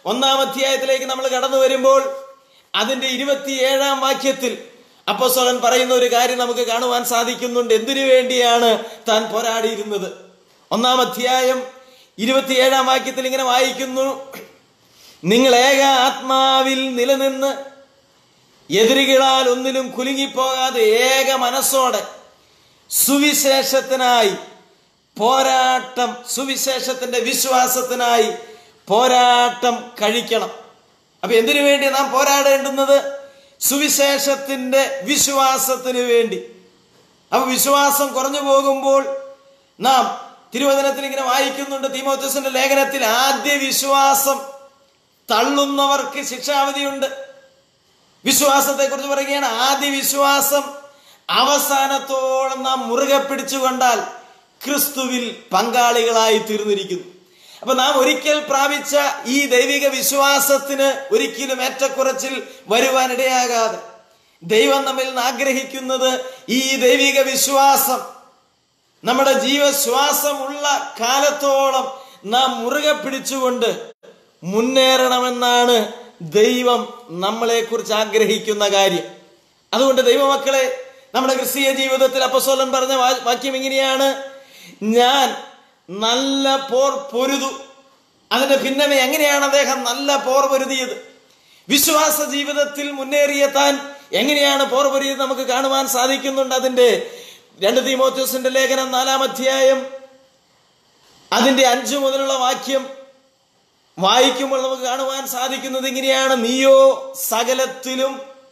ഒന്നാം അധ്യായത്തിലേക്ക് നമ്മൾ കടന്നു വരുമ്പോൾ അതിന്റെ ഇരുപത്തിയേഴാം വാക്യത്തിൽ അപ്പോസ്തലൻ പറയുന്ന ഒരു കാര്യം നമുക്ക് കാണുവാൻ സാധിക്കുന്നുണ്ട്. എന്തിനു വേണ്ടിയാണ് താൻ പോരാടിയിരുന്നത്? ഒന്നാം അധ്യായം ഇരുപത്തിയേഴാം വാക്യത്തിൽ ഇങ്ങനെ വായിക്കുന്നു: നിങ്ങൾ ഏക ആത്മാവിൽ നിലനിന്ന് എതിരുകളാൽ ഒന്നിലും കുലുങ്ങിപ്പോകാതെ ഏക മനസ്സോടെ സുവിശേഷത്തിനായി പോരാട്ടം, സുവിശേഷത്തിന്റെ വിശ്വാസത്തിനായി പോരാട്ടം കഴിക്കണം. അപ്പൊ എന്തിനു വേണ്ടി നാം പോരാടേണ്ടുന്നത്? സുവിശേഷത്തിന്റെ വിശ്വാസത്തിന് വേണ്ടി. അപ്പൊ വിശ്വാസം കുറഞ്ഞു പോകുമ്പോൾ നാം തിരുവചനത്തിൽ ഇങ്ങനെ വായിക്കുന്നുണ്ട്, തീമോഥെയോസിന്റെ ലേഖനത്തിൽ, ആദ്യ വിശ്വാസം തള്ളുന്നവർക്ക് ശിക്ഷാവിധിയുണ്ട്. വിശ്വാസത്തെ കുറിച്ച് പറയുകയാണ്, ആദ്യ വിശ്വാസം അവസാനത്തോളം നാം മുറുകെ പിടിച്ചുകൊണ്ടാൽ ക്രിസ്തുവിൽ പങ്കാളികളായി തീർന്നിരിക്കുന്നു. അപ്പൊ നാം ഒരിക്കൽ പ്രാപിച്ച ഈ ദൈവിക വിശ്വാസത്തിന് ഒരിക്കലും ഏറ്റക്കുറച്ചിൽ വരുവാനിടയാകാതെ ദൈവം നമ്മിൽ നിന്ന് ആഗ്രഹിക്കുന്നത് ഈ ദൈവിക വിശ്വാസം നമ്മുടെ ജീവശ്വാസമുള്ള കാലത്തോളം നാം മുറുകെ പിടിച്ചുകൊണ്ട് മുന്നേറണമെന്നാണ് ദൈവം നമ്മളെ കുറിച്ച് ആഗ്രഹിക്കുന്ന കാര്യം. അതുകൊണ്ട് ദൈവമക്കളെ, നമ്മുടെ ക്രിസ്തീയ ജീവിതത്തിൽ അപ്പോസ്തലൻ പറഞ്ഞ വാക്യം ഇങ്ങനെയാണ്: ഞാൻ നല്ല പോർ പൊരുതു. അതിന്റെ ഭിന്നമേ എങ്ങനെയാണ് അദ്ദേഹം നല്ല പോർ പൊരുതിയത്? വിശ്വാസ ജീവിതത്തിൽ മുന്നേറിയ താൻ എങ്ങനെയാണ് പോർ പൊരുതിയത് നമുക്ക് കാണുവാൻ സാധിക്കുന്നുണ്ട്. അതിന്റെ രണ്ട് തീമോഥെയോസിന്റെ ലേഖനം നാലാം അധ്യായം അതിന്റെ അഞ്ചു മുതലുള്ള വാക്യം വായിക്കുമ്പോൾ നമുക്ക് കാണുവാൻ സാധിക്കുന്നത് ഇങ്ങനെയാണ്: നീയോ സകലത്തിലും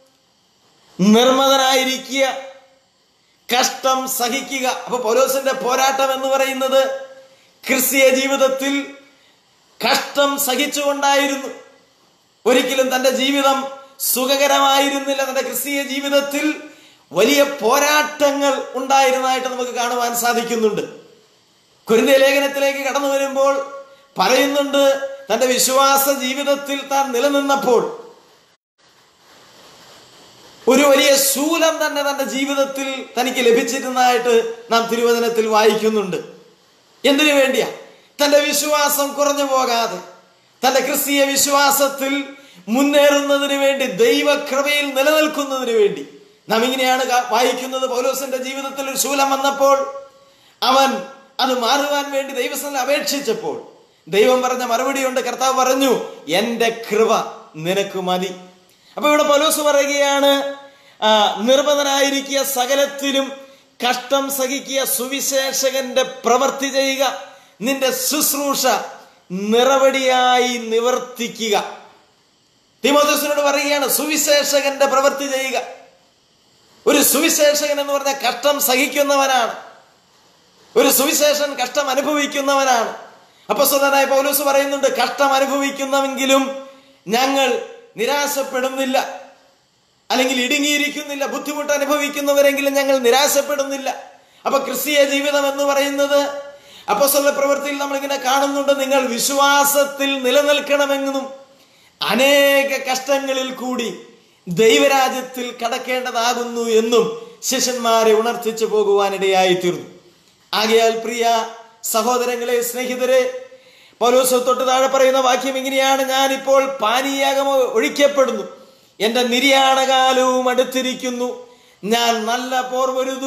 നിർമ്മതനായിരിക്കുക, കഷ്ടം സഹിക്കുക. അപ്പൊ പൗലോസിന്റെ പോരാട്ടം എന്ന് പറയുന്നത് ക്രിസ്തീയ ജീവിതത്തിൽ കഷ്ടം സഹിച്ചുകൊണ്ടായിരുന്നു. ഒരിക്കലും തന്റെ ജീവിതം സുഖകരമായിരുന്നില്ല. തന്റെ ക്രിസ്തീയ ജീവിതത്തിൽ വലിയ പോരാട്ടങ്ങൾ ഉണ്ടായിരുന്നതായിട്ട് നമുക്ക് കാണുവാൻ സാധിക്കുന്നുണ്ട്. കൊരിന്ത്യ ലേഖനത്തിലേക്ക് കടന്നു വരുമ്പോൾ പറയുന്നുണ്ട്, തന്റെ വിശ്വാസ ജീവിതത്തിൽ താൻ നിലനിന്നപ്പോൾ ഒരു വലിയ ശൂലം തന്നെ തന്റെ ജീവിതത്തിൽ തനിക്ക് ലഭിച്ചിരുന്നതായിട്ട് നാം തിരുവചനത്തിൽ വായിക്കുന്നുണ്ട്. എന്തിനു വേണ്ടിയാ? തന്റെ വിശ്വാസം കുറഞ്ഞു പോകാതെ തന്റെ ക്രിസ്തീയ വിശ്വാസത്തിൽ മുന്നേറുന്നതിന് വേണ്ടി, ദൈവകൃപയിൽ നിലനിൽക്കുന്നതിന് വേണ്ടി. നാം ഇങ്ങനെയാണ് വായിക്കുന്നത്: പൗലോസിന്റെ ജീവിതത്തിൽ ഒരു ശൂലം വന്നപ്പോൾ അവൻ അത് മാറുവാൻ വേണ്ടി ദൈവസന്നിധിയിൽ അപേക്ഷിച്ചപ്പോൾ ദൈവം പറഞ്ഞ മറുപടിയുണ്ട്. കർത്താവ് പറഞ്ഞു, എന്റെ കൃപ നിനക്ക് മതി. അപ്പൊ ഇവിടെ പൗലോസ് പറയുകയാണ്, നിർമ്മതനായിരിക്കുക, സകലത്തിലും കഷ്ടം സഹിക്കുക, സുവിശേഷകന്റെ പ്രവൃത്തി ചെയ്യുക, നിന്റെ ശുശ്രൂഷ നിറവടിയായി നിവർത്തിക്കുക. തീമോഥെയോസിനോട് പറയുകയാണ്, സുവിശേഷകന്റെ പ്രവൃത്തി ചെയ്യുക. ഒരു സുവിശേഷകൻ എന്ന് പറഞ്ഞാൽ കഷ്ടം സഹിക്കുന്നവനാണ്. ഒരു സുവിശേഷൻ കഷ്ടം അനുഭവിക്കുന്നവനാണ്. അപ്പോസ്തലനായ പൗലോസ് പറയുന്നുണ്ട്, കഷ്ടം അനുഭവിക്കുന്നെങ്കിലും ഞങ്ങൾ നിരാശപ്പെടുന്നില്ല, അല്ലെങ്കിൽ ഇടുങ്ങിയിരിക്കുന്നില്ല. ബുദ്ധിമുട്ട് അനുഭവിക്കുന്നവരെങ്കിലും ഞങ്ങൾ നിരാശപ്പെടുന്നില്ല. അപ്പൊ ക്രിസ്തീയ ജീവിതം എന്ന് പറയുന്നത് അപ്പോസ്തല പ്രവൃത്തിയിൽ നമ്മളിങ്ങനെ കാണുന്നുണ്ട്, നിങ്ങൾ വിശ്വാസത്തിൽ നിലനിൽക്കണമെന്നും അനേക കഷ്ടങ്ങളിൽ കൂടി ദൈവരാജ്യത്തിൽ കടക്കേണ്ടതാകുന്നു എന്നും ശിഷ്യന്മാരെ ഉണർത്തിച്ചു പോകുവാനിടയായി തീർന്നു. ആകയാൽ പ്രിയ സഹോദരങ്ങളെ, സ്നേഹിതരെ, പൗലോസ് തൊട്ട് താഴെ പറയുന്ന വാക്യം ഇങ്ങനെയാണ്: ഞാനിപ്പോൾ പാനീയാകം ഒഴിക്കപ്പെടുന്നു, എന്റെ നിര്യാണകാലവും അടുത്തിരിക്കുന്നു, ഞാൻ നല്ല പോർ പൊരുതു,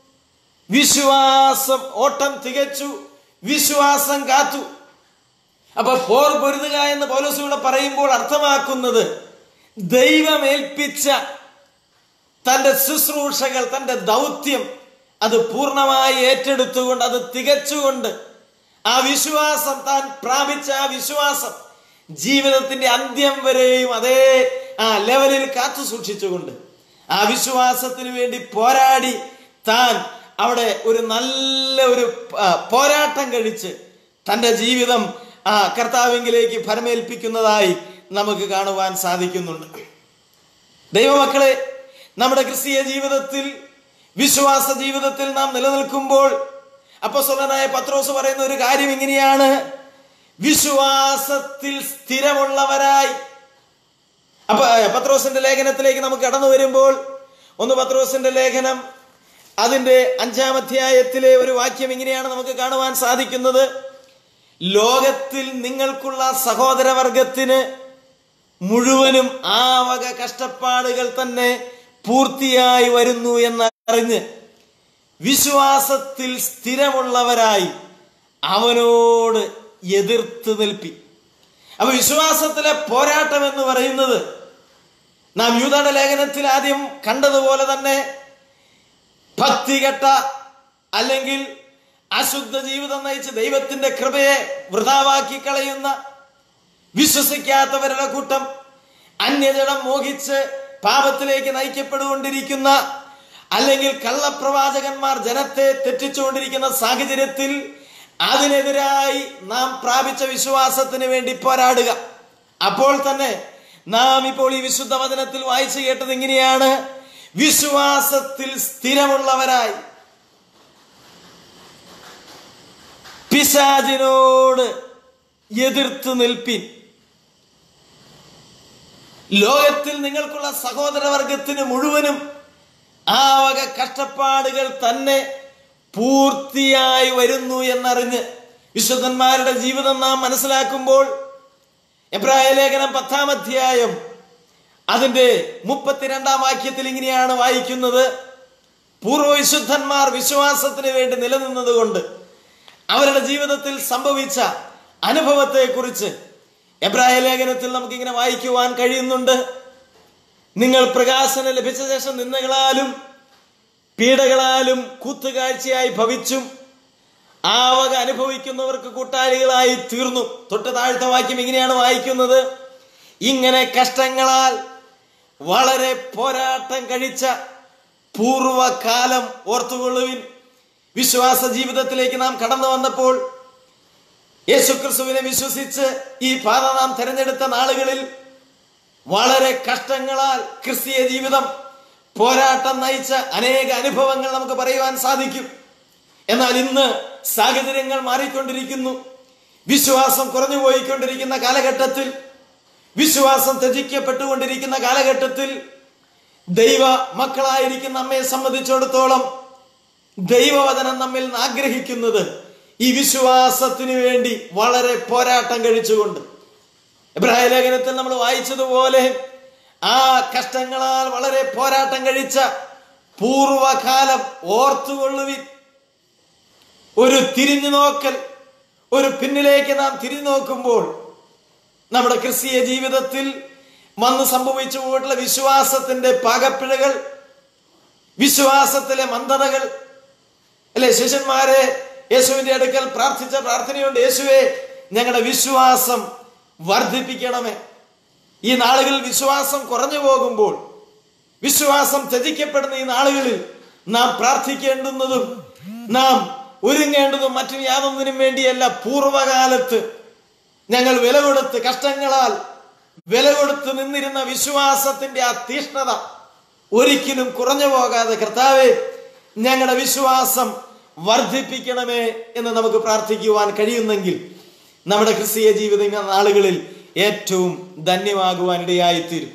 വിശ്വാസം ഓട്ടം തികച്ചു, വിശ്വാസം കാത്തു. അപ്പൊ പോർ പൊരുതുക എന്ന് പൗലോസ് ഇവിടെ പറയുമ്പോൾ അർത്ഥമാക്കുന്നത് ദൈവമേൽപ്പിച്ച തന്റെ ശുശ്രൂഷകൾ, തന്റെ ദൗത്യം അത് പൂർണ്ണമായി ഏറ്റെടുത്തുകൊണ്ട്, അത് തികച്ചുകൊണ്ട്, ആ വിശ്വാസം, താൻ പ്രാപിച്ച ആ വിശ്വാസം ജീവിതത്തിന്റെ അന്ത്യം വരെയും അതേ ആ ലെവലിൽ കാത്തു സൂക്ഷിച്ചുകൊണ്ട് ആ വിശ്വാസത്തിന് വേണ്ടി പോരാടി താൻ അവിടെ ഒരു നല്ല ഒരു പോരാട്ടം കഴിച്ച് തന്റെ ജീവിതം ആ കർത്താവിലേക്ക് ഫലമേൽപ്പിക്കുന്നതായി നമുക്ക് കാണുവാൻ സാധിക്കുന്നുണ്ട്. ദൈവമക്കളെ, നമ്മുടെ ക്രിസ്തീയ ജീവിതത്തിൽ, വിശ്വാസ ജീവിതത്തിൽ നാം നിലനിൽക്കുമ്പോൾ അപ്പോസ്തലനായ പത്രോസ് പറയുന്ന ഒരു കാര്യം ഇങ്ങനെയാണ്: വിശ്വാസത്തിൽ സ്ഥിരമുള്ളവരായി. അപ്പൊ പത്രോസിന്റെ ലേഖനത്തിലേക്ക് നമുക്ക് കടന്നു വരുമ്പോൾ, ഒന്ന് പത്രോസിന്റെ ലേഖനം അതിന്റെ അഞ്ചാം അധ്യായത്തിലെ ഒരു വാക്യം ഇങ്ങനെയാണ് നമുക്ക് കാണുവാൻ സാധിക്കുന്നത്: ലോകത്തിൽ നിങ്ങൾക്കുള്ള സഹോദരവർഗത്തിന് മുഴുവനും ആ വക കഷ്ടപ്പാടുകൾ തന്നെ പൂർത്തിയായി വരുന്നു എന്നറിഞ്ഞ് വിശ്വാസത്തിൽ സ്ഥിരമുള്ളവരായി അവനോട് എതിർത്ത് നിൽപ്പി. അപ്പൊ വിശ്വാസത്തിലെ പോരാട്ടം എന്ന് പറയുന്നത് നാം യൂദയുടെ ലേഖനത്തിൽ ആദ്യം കണ്ടതുപോലെ തന്നെ ഭക്തികെട്ട അല്ലെങ്കിൽ അശുദ്ധ ജീവിതം നയിച്ച് ദൈവത്തിന്റെ കൃപയെ വൃഥാവാക്കി കളയുന്ന വിശ്വസിക്കാത്തവരുടെ കൂട്ടം, അന്യജനം മോഹിച്ച് പാപത്തിലേക്ക് നയിക്കപ്പെട്ടുകൊണ്ടിരിക്കുന്ന അല്ലെങ്കിൽ കള്ളപ്രവാചകന്മാർ ജനത്തെ തെറ്റിച്ചുകൊണ്ടിരിക്കുന്ന സാഹചര്യത്തിൽ അതിനെതിരായി നാം പ്രാപിച്ച വിശ്വാസത്തിന് വേണ്ടി പോരാടുക. അപ്പോൾ തന്നെ നാം ഇപ്പോൾ ഈ വിശുദ്ധ വചനത്തിൽ വായിച്ചു കേട്ടത് ഇങ്ങനെയാണ്: വിശ്വാസത്തിൽ സ്ഥിരമുള്ളവരായി പിശാചിനോട് എതിർത്ത് നിൽപ്പിൻ. ലോകത്തിൽ നിങ്ങൾക്കുള്ള സഹോദരവർഗത്തിന് മുഴുവനും ആ വക കഷ്ടപ്പാടുകൾ തന്നെ പൂർത്തിയായി വരുന്നു എന്നറിഞ്ഞ് വിശുദ്ധന്മാരുടെ ജീവിതം നാം മനസ്സിലാക്കുമ്പോൾ എബ്രായ ലേഖനം പത്താം അധ്യായം അതിന്റെ മുപ്പത്തിരണ്ടാം വാക്യത്തിൽ ഇങ്ങനെയാണ് വായിക്കുന്നത്: പൂർവ്വവിശുദ്ധന്മാർ വിശ്വാസത്തിന് വേണ്ടി നിലനിന്നത് കൊണ്ട് അവരുടെ ജീവിതത്തിൽ സംഭവിച്ച അനുഭവത്തെ കുറിച്ച് എബ്രായ ലേഖനത്തിൽ നമുക്കിങ്ങനെ വായിക്കുവാൻ കഴിയുന്നുണ്ട്. നിങ്ങൾ പ്രകാശനം ലഭിച്ച ശേഷം നിന്ദകളാലും പീഡകളാലും കൂത്തുകാഴ്ചയായി ഭവിച്ചും ആ വക അനുഭവിക്കുന്നവർക്ക് കൂട്ടാളികളായി തീർന്നു. തൊട്ട് താഴത്തെ വാക്യം ഇങ്ങനെയാണ് വായിക്കുന്നത്: ഇങ്ങനെ കഷ്ടങ്ങളാൽ വളരെ പോരാട്ടം കഴിച്ച പൂർവകാലം ഓർത്തുകൊള്ളുവിൻ. വിശ്വാസ ജീവിതത്തിലേക്ക് നാം കടന്നു വന്നപ്പോൾ യേശുക്രിസ്തുവിനെ വിശ്വസിച്ച് ഈ പാത നാം തിരഞ്ഞെടുത്ത നാളുകളിൽ വളരെ കഷ്ടങ്ങളാൽ ക്രിസ്തീയ ജീവിതം പോരാട്ടം നയിച്ച അനേക അനുഭവങ്ങൾ നമുക്ക് പറയുവാൻ സാധിക്കും. എന്നാൽ ഇന്ന് സാഹചര്യങ്ങൾ മാറിക്കൊണ്ടിരിക്കുന്നു. വിശ്വാസം കുറഞ്ഞു പോയിക്കൊണ്ടിരിക്കുന്ന കാലഘട്ടത്തിൽ, വിശ്വാസം ത്യജിക്കപ്പെട്ടുകൊണ്ടിരിക്കുന്ന കാലഘട്ടത്തിൽ ദൈവ മക്കളായിരിക്കുന്ന നമ്മെ സംബന്ധിച്ചിടത്തോളം ദൈവവചനം നമ്മിൽ നിന്ന് ആഗ്രഹിക്കുന്നത് ഈ വിശ്വാസത്തിന് വേണ്ടി വളരെ പോരാട്ടം കഴിച്ചുകൊണ്ട്, എബ്രായ ലേഖനത്തിൽ നമ്മൾ വായിച്ചതുപോലെ ആ കഷ്ടങ്ങളാൽ വളരെ പോരാട്ടം കഴിച്ച പൂർവകാലം ഓർത്തുകൊള്ളുവിൻ. ഒരു തിരിഞ്ഞു നോക്കൽ, ഒരു പിന്നിലേക്ക് നാം തിരിഞ്ഞു നോക്കുമ്പോൾ നമ്മുടെ ക്രിസ്തീയ ജീവിതത്തിൽ വന്ന് സംഭവിച്ചു പോയിട്ടുള്ള വിശ്വാസത്തിന്റെ പാകപ്പിഴകൾ, വിശ്വാസത്തിലെ മന്ദതകൾ അല്ലെ, ശിഷ്യന്മാരെ യേശുവിന്റെ അടുക്കൽ പ്രാർത്ഥിച്ച പ്രാർത്ഥനയുണ്ട്: യേശുവേ, ഞങ്ങളുടെ വിശ്വാസം വർദ്ധിപ്പിക്കണമേ. ഈ നാളുകളിൽ വിശ്വാസം കുറഞ്ഞു പോകുമ്പോൾ, വിശ്വാസം ത്യജിക്കപ്പെടുന്ന ഈ നാളുകളിൽ നാം പ്രാർത്ഥിക്കേണ്ടുന്നതും നാം ഒരുങ്ങേണ്ടതും മറ്റു യാതൊന്നിനും വേണ്ടിയല്ല. പൂർവകാലത്ത് ഞങ്ങൾ വില കൊടുത്ത്, കഷ്ടങ്ങളാൽ വില കൊടുത്ത് നിന്നിരുന്ന വിശ്വാസത്തിന്റെ ആ തീഷ്ണത ഒരിക്കലും കുറഞ്ഞു പോകാതെ, കർത്താവേ, ഞങ്ങളുടെ വിശ്വാസം വർദ്ധിപ്പിക്കണമേ എന്ന് നമുക്ക് പ്രാർത്ഥിക്കുവാൻ കഴിയുന്നെങ്കിൽ നമ്മുടെ ക്രിസ്തീയ ജീവിത നാളുകളിൽ ഏറ്റവും ധന്യമാകുവാൻ ഇടയായിത്തീരും.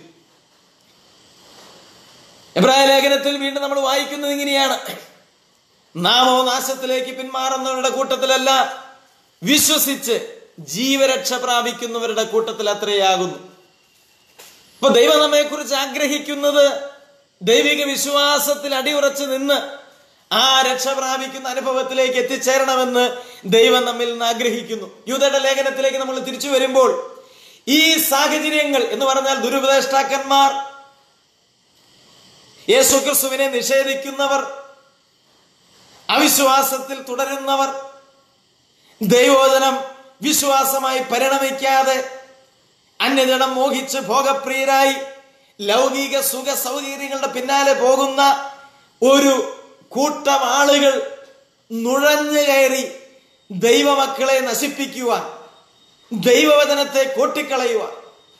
എബ്രായ ലേഖനത്തിൽ വീണ്ടും നമ്മൾ വായിക്കുന്നത് ഇങ്ങനെയാണ്: നാമോ നാശത്തിലേക്ക് പിന്മാറുന്നവരുടെ കൂട്ടത്തിലല്ല, വിശ്വസിച്ച് ജീവരക്ഷ പ്രാപിക്കുന്നവരുടെ കൂട്ടത്തിൽ അത്രയാകുന്നു. ഇപ്പൊ ദൈവം നമ്മെ കുറിച്ച് ആഗ്രഹിക്കുന്നത് ദൈവിക വിശ്വാസത്തിൽ അടിയുറച്ച് നിന്ന് ആ രക്ഷ പ്രാപിക്കുന്ന അനുഭവത്തിലേക്ക് എത്തിച്ചേരണമെന്ന് ദൈവം നമ്മിൽ നിന്ന് ആഗ്രഹിക്കുന്നു. യൂദയുടെ ലേഖനത്തിലേക്ക് നമ്മൾ തിരിച്ചു വരുമ്പോൾ ഈ സാഹചര്യങ്ങൾ എന്ന് പറഞ്ഞാൽ ദുരുപദേഷ്ടാക്കന്മാർ, യേശുക്രിസ്തുവിനെ നിഷേധിക്കുന്നവർ, അവിശ്വാസത്തിൽ തുടരുന്നവർ, ദൈവവചനം വിശ്വാസമായി പരിണമിക്കാതെ അന്യജനം മോഹിച്ച് ഭോഗപ്രിയരായി ലൗകിക സുഖ സൗകര്യങ്ങളുടെ പിന്നാലെ പോകുന്ന ഒരു കൂട്ടം ആളുകൾ നുഴഞ്ഞു കയറി ദൈവമക്കളെ നശിപ്പിക്കുവാൻ, ദൈവവചനത്തെ കൊട്ടിക്കളയുവാൻ,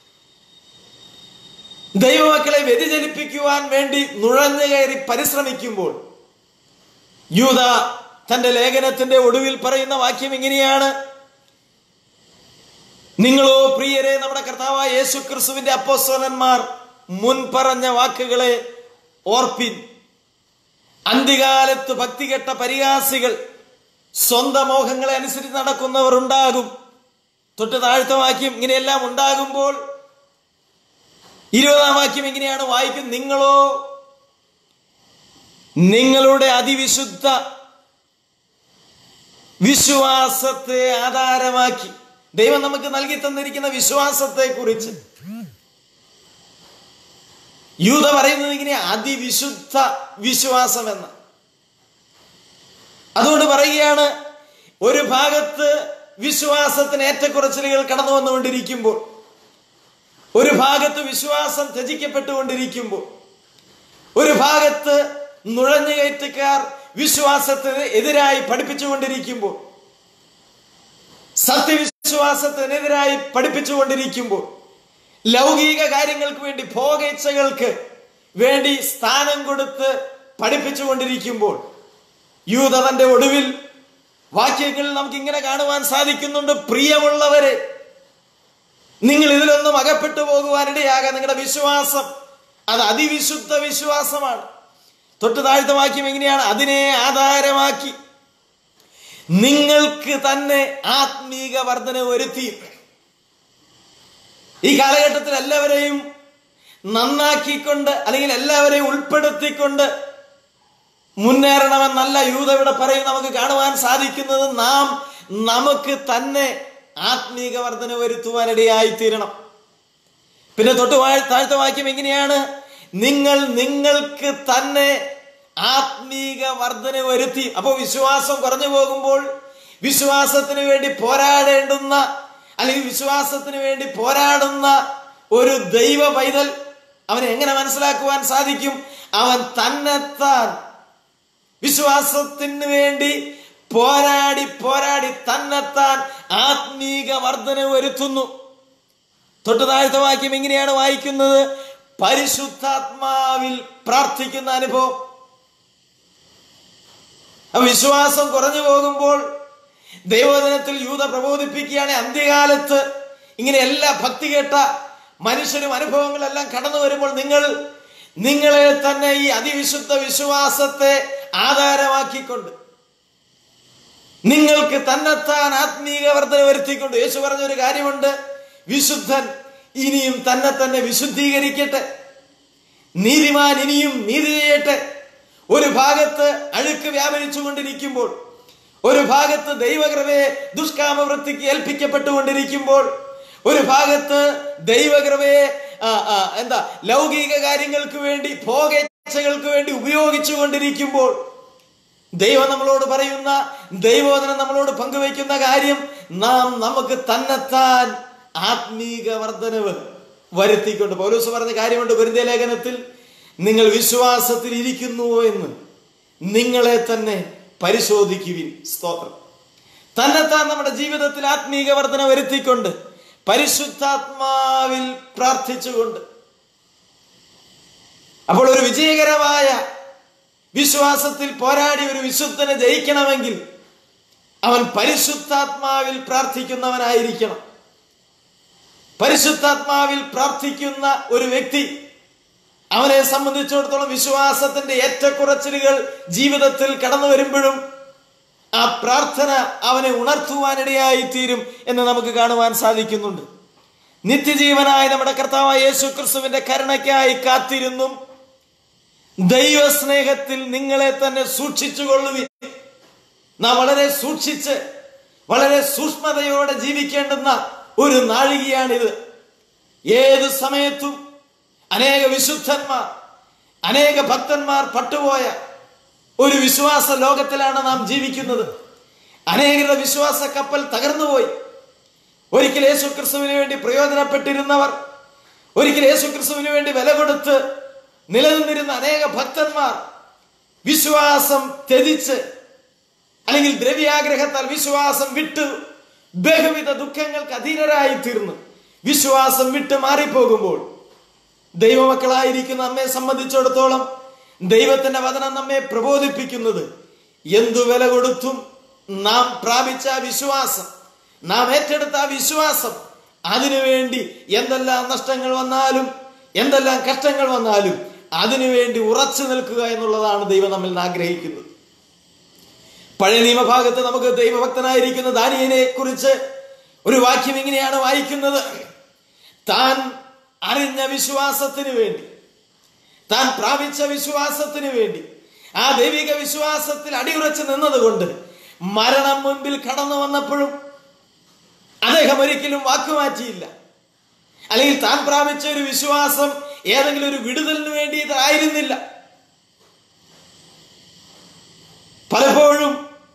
ദൈവമക്കളെ വ്യതിചലിപ്പിക്കുവാൻ വേണ്ടി നുഴഞ്ഞു കയറി പരിശ്രമിക്കുമ്പോൾ യൂദ തന്റെ ലേഖനത്തിന്റെ ഒടുവിൽ പറയുന്ന വാക്യം ഇങ്ങനെയാണ്: നിങ്ങളോ പ്രിയരെ, നമ്മുടെ കർത്താവായ യേശുക്രിസ്തുവിന്റെ അപ്പോസ്തലന്മാർ മുൻ പറഞ്ഞ വാക്കുകളെ ഓർപ്പിൻ. അന്ത്യകാലത്ത് ഭക്തികെട്ട പരിഹാസികൾ സ്വന്തം മോഹങ്ങളെ അനുസരിച്ച് നടക്കുന്നവർ ഉണ്ടാകും. തൊട്ട് താഴത്തെ വാക്യം ഇങ്ങനെയെല്ലാം ഉണ്ടാകുമ്പോൾ ഇരുപതാം വാക്യം ഇങ്ങനെയാണ് വായിക്കുന്നത്, നിങ്ങളോ നിങ്ങളുടെ അതിവിശുദ്ധ വിശ്വാസത്തെ ആധാരമാക്കി. ദൈവം നമുക്ക് നൽകി തന്നിരിക്കുന്ന വിശ്വാസത്തെ കുറിച്ച് യൂദ പറയുന്നത് ഇങ്ങനെ, അതിവിശുദ്ധ വിശ്വാസം എന്ന്. അതുകൊണ്ട് പറയുകയാണ്, ഒരു ഭാഗത്ത് വിശ്വാസത്തിന് ഏറ്റക്കുറച്ചിലുകൾ കടന്നു വന്നുകൊണ്ടിരിക്കുമ്പോൾ, ഒരു ഭാഗത്ത് വിശ്വാസം ത്യജിക്കപ്പെട്ടുകൊണ്ടിരിക്കുമ്പോൾ, ഒരു ഭാഗത്ത് നുഴഞ്ഞുകയറ്റക്കാർ വിശ്വാസത്തിന് എതിരായി പഠിപ്പിച്ചുകൊണ്ടിരിക്കുമ്പോൾ, സത്യവിശ്വാസത്തിനെതിരായി പഠിപ്പിച്ചുകൊണ്ടിരിക്കുമ്പോൾ, ലൗകിക കാര്യങ്ങൾക്ക് വേണ്ടി, ഭോഗേച്ഛകൾക്ക് വേണ്ടി സ്ഥാനം കൊടുത്ത് പഠിപ്പിച്ചുകൊണ്ടിരിക്കുമ്പോൾ, യൂദ തന്റെ ഒടുവിൽ വാക്യങ്ങളിൽ നമുക്ക് ഇങ്ങനെ കാണുവാൻ സാധിക്കുന്നുണ്ട്, പ്രിയമുള്ളവരെ, നിങ്ങൾ ഇതിലൊന്നും അകപ്പെട്ടു പോകുവാനിടയാകാൻ നിങ്ങളുടെ വിശ്വാസം അത് അതിവിശുദ്ധ വിശ്വാസമാണ്. തൊട്ട് താഴത്തെ വാക്യം എങ്ങനെയാണ്, അതിനെ ആധാരമാക്കി നിങ്ങൾക്ക് തന്നെ ആത്മീക വർധന വരുത്തി. ഈ കാലഘട്ടത്തിൽ എല്ലാവരെയും നന്നാക്കിക്കൊണ്ട് അല്ലെങ്കിൽ എല്ലാവരെയും ഉൾപ്പെടുത്തിക്കൊണ്ട് മുന്നേറണമെന്നല്ല യൂദ ഇവിടെ പറയും. നമുക്ക് കാണുവാൻ സാധിക്കുന്നത്, നാം നമുക്ക് തന്നെ ആത്മീക വർധന വരുത്തുവാനിടയായി തീരണം. പിന്നെ തൊട്ട് താഴത്തെ വാക്യം എങ്ങനെയാണ്, നിങ്ങൾ നിങ്ങൾക്ക് തന്നെ ആത്മീക വർധന വരുത്തി. അപ്പോൾ വിശ്വാസം കുറഞ്ഞു പോകുമ്പോൾ വിശ്വാസത്തിന് വേണ്ടി പോരാടേണ്ടുന്ന അല്ലെങ്കിൽ വിശ്വാസത്തിന് വേണ്ടി പോരാടുന്ന ഒരു ദൈവ പൈതൽ അവനെ എങ്ങനെ മനസ്സിലാക്കുവാൻ സാധിക്കും? അവൻ തന്നെത്താൻ വിശ്വാസത്തിന് വേണ്ടി പോരാടി പോരാടി തന്നെത്താൻ ആത്മീക വർധന വരുത്തുന്നു. തൊട്ട് താഴത്തെ വാക്യം ഇങ്ങനെയാണ് വായിക്കുന്നത്, പരിശുദ്ധാത്മാവിൽ പ്രാർത്ഥിക്കുന്ന അനുഭവം. വിശ്വാസം കുറഞ്ഞു പോകുമ്പോൾ ദൈവവചനത്തിൽ യൂദ പ്രബോധിപ്പിക്കുകയാണ്, അന്ത്യകാലത്ത് ഇങ്ങനെ എല്ലാ ഭക്തി കേട്ട മനുഷ്യരും അനുഭവങ്ങളെല്ലാം കടന്നു വരുമ്പോൾ നിങ്ങൾ നിങ്ങളെ തന്നെ ഈ അതിവിശുദ്ധ വിശ്വാസത്തെ ആധാരമാക്കിക്കൊണ്ട് നിങ്ങൾക്ക് തന്നെത്താൻ ആത്മീക വർധന വരുത്തിക്കൊണ്ട്. യേശു പറഞ്ഞൊരു കാര്യമുണ്ട്, വിശുദ്ധൻ ഇനിയും തന്നെ തന്നെ വിശുദ്ധീകരിക്കട്ടെ, നീതിമാൻ ഇനിയും നീതി ചെയ്യട്ടെ. ഒരു ഭാഗത്ത് അഴുക്ക് വ്യാപരിച്ചു കൊണ്ടിരിക്കുമ്പോൾ, ഒരു ഭാഗത്ത് ദൈവകൃപയെ ദുഷ്കാമവൃത്തിക്ക് ഏൽപ്പിക്കപ്പെട്ടുകൊണ്ടിരിക്കുമ്പോൾ, ഒരു ഭാഗത്ത് ദൈവകൃപയെ എന്താ ലൗകിക കാര്യങ്ങൾക്ക് വേണ്ടി ഭോഗേച്ഛകൾക്ക് വേണ്ടി ഉപയോഗിച്ചു കൊണ്ടിരിക്കുമ്പോൾ, ദൈവം നമ്മളോട് പറയുന്ന ദൈവവചനം നമ്മളോട് പങ്കുവയ്ക്കുന്ന കാര്യം, നാം നമുക്ക് തന്നെത്താൻ ആത്മീക വർധനവ് വരുത്തിക്കൊണ്ട്. പൗലോസ് പറഞ്ഞ കാര്യമുണ്ട് കൊരിന്ത്യ ലേഖനത്തിൽ, നിങ്ങൾ വിശ്വാസത്തിൽ ഇരിക്കുന്നുവോ എന്ന് നിങ്ങളെ തന്നെ പരിശോധിക്കുവിൻ. സ്തോത്രം. തന്നെത്താൻ നമ്മുടെ ജീവിതത്തിൽ ആത്മീക വർധന വരുത്തിക്കൊണ്ട് പരിശുദ്ധാത്മാവിൽ പ്രാർത്ഥിച്ചുകൊണ്ട്. അപ്പോൾ ഒരു വിജയകരമായ വിശ്വാസത്തിൽ പോരാടി ഒരു വിശുദ്ധനെ ജയിക്കണമെങ്കിൽ അവൻ പരിശുദ്ധാത്മാവിൽ പ്രാർത്ഥിക്കുന്നവനായിരിക്കണം. പരിശുദ്ധാത്മാവിൽ പ്രാർത്ഥിക്കുന്ന ഒരു വ്യക്തി, അവനെ സംബന്ധിച്ചിടത്തോളം വിശ്വാസത്തിന്റെ ഏറ്റക്കുറച്ചിലുകൾ ജീവിതത്തിൽ കടന്നു വരുമ്പോഴും ആ പ്രാർത്ഥന അവനെ ഉണർത്തുവാനിടയായി തീരും എന്ന് നമുക്ക് കാണുവാൻ സാധിക്കുന്നുണ്ട്. നിത്യജീവനായ നമ്മുടെ കർത്താവായ യേശു ക്രിസ്തുവിന്റെ കരുണയ്ക്കായി കാത്തിരുന്നും ദൈവസ്നേഹത്തിൽ നിങ്ങളെ തന്നെ സൂക്ഷിച്ചു കൊള്ളുവിൻ. നാം വളരെ സൂക്ഷിച്ച് വളരെ സൂക്ഷ്മതയോടെ ജീവിക്കേണ്ടുന്ന ഒരു നാഴികയാണിത്. ഏത് സമയത്തും അനേക വിശുദ്ധന്മാർ അനേക ഭക്തന്മാർ പട്ടുപോയ ഒരു വിശ്വാസ ലോകത്തിലാണ് നാം ജീവിക്കുന്നത്. അനേകരുടെ വിശ്വാസ കപ്പൽ തകർന്നുപോയി. ഒരിക്കൽ യേശു ക്രിസ്തുവിന് വേണ്ടി പ്രയോജനപ്പെട്ടിരുന്നവർ, ഒരിക്കൽ യേശു ക്രിസ്തുവിന് വേണ്ടി വില കൊടുത്ത് നിലനിന്നിരുന്ന അനേക ഭക്തന്മാർ വിശ്വാസം ത്യജിച്ച് അല്ലെങ്കിൽ ദ്രവ്യാഗ്രഹത്താൽ വിശ്വാസം വിട്ട് ബഹുവിധ ദുഃഖങ്ങൾക്ക് അധീനരായി തീർന്ന് വിശ്വാസം വിട്ട് മാറിപ്പോകുമ്പോൾ, ദൈവമക്കളായിരിക്കുന്ന നമ്മെ സംബന്ധിച്ചിടത്തോളം ദൈവത്തിന്റെ വചനം നമ്മെ പ്രബോധിപ്പിക്കുന്നത്, എന്തു വില കൊടുത്തും നാം പ്രാപിച്ച വിശ്വാസം, നാം ഏറ്റെടുത്ത വിശ്വാസം, അതിനുവേണ്ടി എന്തെല്ലാം നഷ്ടങ്ങൾ വന്നാലും എന്തെല്ലാം കഷ്ടങ്ങൾ വന്നാലും അതിനുവേണ്ടി ഉറച്ചു നിൽക്കുക എന്നുള്ളതാണ് ദൈവം നമ്മിൽ നിന്ന് ആഗ്രഹിക്കുന്നത്. പഴയ നിയമഭാഗത്ത് നമുക്ക് ദൈവഭക്തനായിരിക്കുന്ന ദാനിയേലിനെ കുറിച്ച് ഒരു വാക്യം ഇങ്ങനെയാണ് വായിക്കുന്നത്: താൻ അറിഞ്ഞ വിശ്വാസത്തിന് വേണ്ടി, താൻ പ്രാപിച്ച വിശ്വാസത്തിന് വേണ്ടി, ആ ദൈവിക വിശ്വാസത്തിൽ അടിയുറച്ച് നിന്നതുകൊണ്ട് മരണം മുൻപിൽ കടന്നു വന്നപ്പോഴും അദ്ദേഹം ഒരിക്കലും വാക്കുമാറ്റിയില്ല. അല്ലെങ്കിൽ താൻ പ്രാപിച്ച ഒരു വിശ്വാസം ഏതെങ്കിലും ഒരു വിടുതലിന് വേണ്ടിയിട്ടായിരുന്നില്ല. പലപ്പോഴും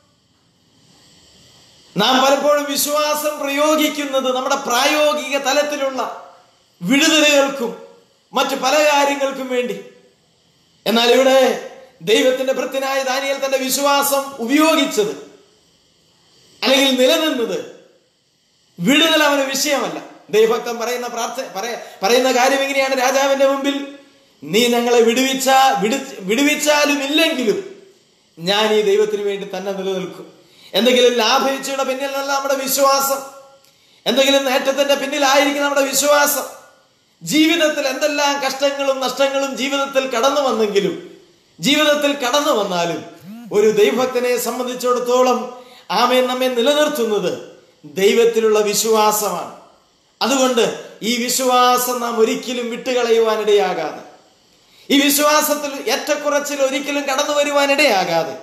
നാം പലപ്പോഴും വിശ്വാസം പ്രയോഗിക്കുന്നത് നമ്മുടെ പ്രായോഗിക തലത്തിലുള്ള വിടുതലുകൾക്കും മറ്റു പല കാര്യങ്ങൾക്കും വേണ്ടി. എന്നാൽ ഇവിടെ ദൈവത്തിന്റെ ഭൃത്യനായ ദാനിയേൽ തന്റെ വിശ്വാസം ഉപയോഗിച്ചത് അല്ലെങ്കിൽ നിലനിന്നത് വിടുതൽ അവന് വിഷയമല്ല. ദൈവഭക്തൻ പറയുന്ന പ്രാർത്ഥന പറയുന്ന കാര്യം എങ്ങനെയാണ്: രാജാവിന്റെ മുമ്പിൽ നീ ഞങ്ങളെ വിടുവിച്ച വിടു വിടുവിച്ചാലും ഇല്ലെങ്കിലും ഞാൻ ഈ ദൈവത്തിന് വേണ്ടി തന്നെ നിലനിൽക്കും. എന്തെങ്കിലും ലാഭിച്ചയുടെ പിന്നിലല്ല നമ്മുടെ വിശ്വാസം, എന്തെങ്കിലും നേട്ടത്തിന്റെ പിന്നിലായിരിക്കും നമ്മുടെ വിശ്വാസം. ജീവിതത്തിൽ എന്തെല്ലാം കഷ്ടങ്ങളും നഷ്ടങ്ങളും ജീവിതത്തിൽ കടന്നു വന്നെങ്കിലും ജീവിതത്തിൽ കടന്നു വന്നാലും ഒരു ദൈവഭക്തനെ സംബന്ധിച്ചിടത്തോളം ആമേൻ നമ്മെ നിലനിർത്തുന്നത് ദൈവത്തിലുള്ള വിശ്വാസമാണ്. അതുകൊണ്ട് ഈ വിശ്വാസം നാം ഒരിക്കലും വിട്ടുകളയുവാനിടയാകാതെ, ഈ വിശ്വാസത്തിൽ ഏറ്റക്കുറച്ചിൽ ഒരിക്കലും കടന്നു വരുവാനിടയാകാതെ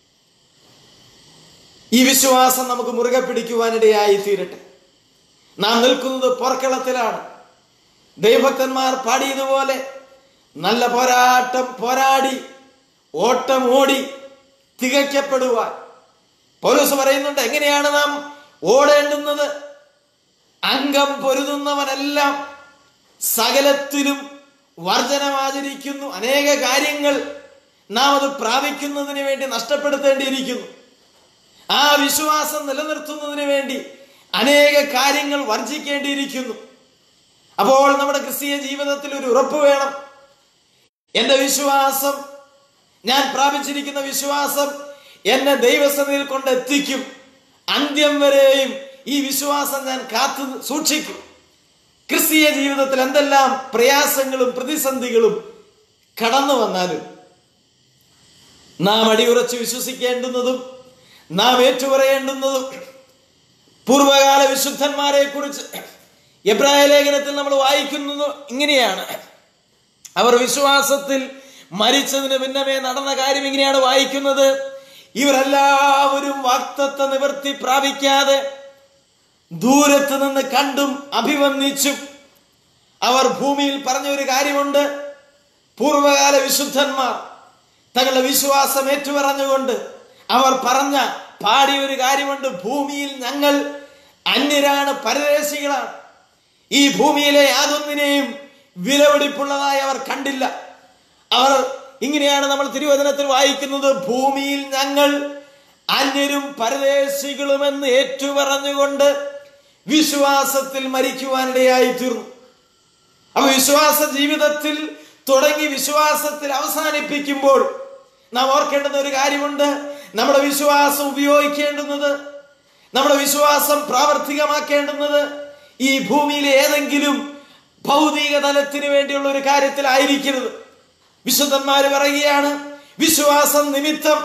ഈ വിശ്വാസം നമുക്ക് മുറുകെ പിടിക്കുവാനിടയായി തീരട്ടെ. നാം നിൽക്കുന്നത് പോർക്കളത്തിലാണ്. ദൈവഭക്തന്മാർ പാടിയതുപോലെ നല്ല പോരാട്ടം പോരാടി ഓട്ടം ഓടി തികയ്ക്കപ്പെടുവാൻ പൗലോസ് പറയുന്നുണ്ട്. എങ്ങനെയാണ് നാം ഓടേണ്ടുന്നത്? അംഗം പൊരുതുന്നവനെല്ലാം സകലത്തിലും വർജനമാചരിക്കുന്നു. അനേക കാര്യങ്ങൾ നാം അത് പ്രാപിക്കുന്നതിന് വേണ്ടി നഷ്ടപ്പെടുത്തേണ്ടിയിരിക്കുന്നു. ആ വിശ്വാസം നിലനിർത്തുന്നതിന് വേണ്ടി അനേക കാര്യങ്ങൾ വർജിക്കേണ്ടിയിരിക്കുന്നു. അപ്പോൾ നമ്മുടെ ക്രിസ്തീയ ജീവിതത്തിൽ ഒരു ഉറപ്പ് വേണം. എന്റെ വിശ്വാസം, ഞാൻ പ്രാപിച്ചിരിക്കുന്ന വിശ്വാസം എന്നെ ദൈവസന്നിധിയിൽ കൊണ്ടെത്തിക്കും. അന്ത്യം വരെയും ഈ വിശ്വാസം ഞാൻ കാത്തു സൂക്ഷിക്കും. ക്രിസ്തീയ ജീവിതത്തിൽ എന്തെല്ലാം പ്രയാസങ്ങളും പ്രതിസന്ധികളും കടന്നു വന്നാലും നാം അടിയുറച്ച് വിശ്വസിക്കേണ്ടുന്നതും നാം ഏറ്റുപറയേണ്ടുന്നതും പൂർവകാല വിശുദ്ധന്മാരെ കുറിച്ച് എബ്രായ ലേഖനത്തിൽ നമ്മൾ വായിക്കുന്നത് ഇങ്ങനെയാണ്. അവർ വിശ്വാസത്തിൽ മരിച്ചതിന് ഭിന്നമേ നടന്ന കാര്യം ഇങ്ങനെയാണ് വായിക്കുന്നത്: ഇവരെല്ലാവരും വാഗ്ദത്ത നിവൃത്തി പ്രാപിക്കാതെ ദൂരത്ത് നിന്ന് കണ്ടും അഭിവന്ദിച്ചും. അവർ ഭൂമിയിൽ പറഞ്ഞ ഒരു കാര്യമുണ്ട്. പൂർവകാല വിശുദ്ധന്മാർ തങ്ങളുടെ വിശ്വാസം ഏറ്റുപറഞ്ഞുകൊണ്ട് അവർ പറഞ്ഞ പാടിയ ഒരു കാര്യമുണ്ട്: ഭൂമിയിൽ ഞങ്ങൾ അന്യരാണ്, പരദേശികളാണ്. ഈ ഭൂമിയിലെ യാതൊന്നിനെയും വിലപിടിപ്പുള്ളതായി അവർ കണ്ടില്ല. അവർ ഇങ്ങനെയാണ് നമ്മൾ തിരുവചനത്തിൽ വായിക്കുന്നത്: ഭൂമിയിൽ ഞങ്ങൾ അന്യരും പരദേശികളുമെന്ന് ഏറ്റുപറഞ്ഞുകൊണ്ട് വിശ്വാസത്തിൽ മരിക്കുവാനിടയായി തീർന്നു. അപ്പൊ വിശ്വാസ ജീവിതത്തിൽ തുടങ്ങി വിശ്വാസത്തിൽ അവസാനിപ്പിക്കുമ്പോൾ നാം ഓർക്കേണ്ടുന്ന ഒരു കാര്യമുണ്ട്. നമ്മുടെ വിശ്വാസം ഉപയോഗിക്കേണ്ടുന്നത്, നമ്മുടെ വിശ്വാസം പ്രാവർത്തികമാക്കേണ്ടുന്നത് ഈ ഭൂമിയിലെ ഏതെങ്കിലും ഭൗതിക തലത്തിന് വേണ്ടിയുള്ള ഒരു കാര്യത്തിലായിരിക്കരുത്. വിശുദ്ധന്മാര് പറയുകയാണ്, വിശ്വാസം നിമിത്തം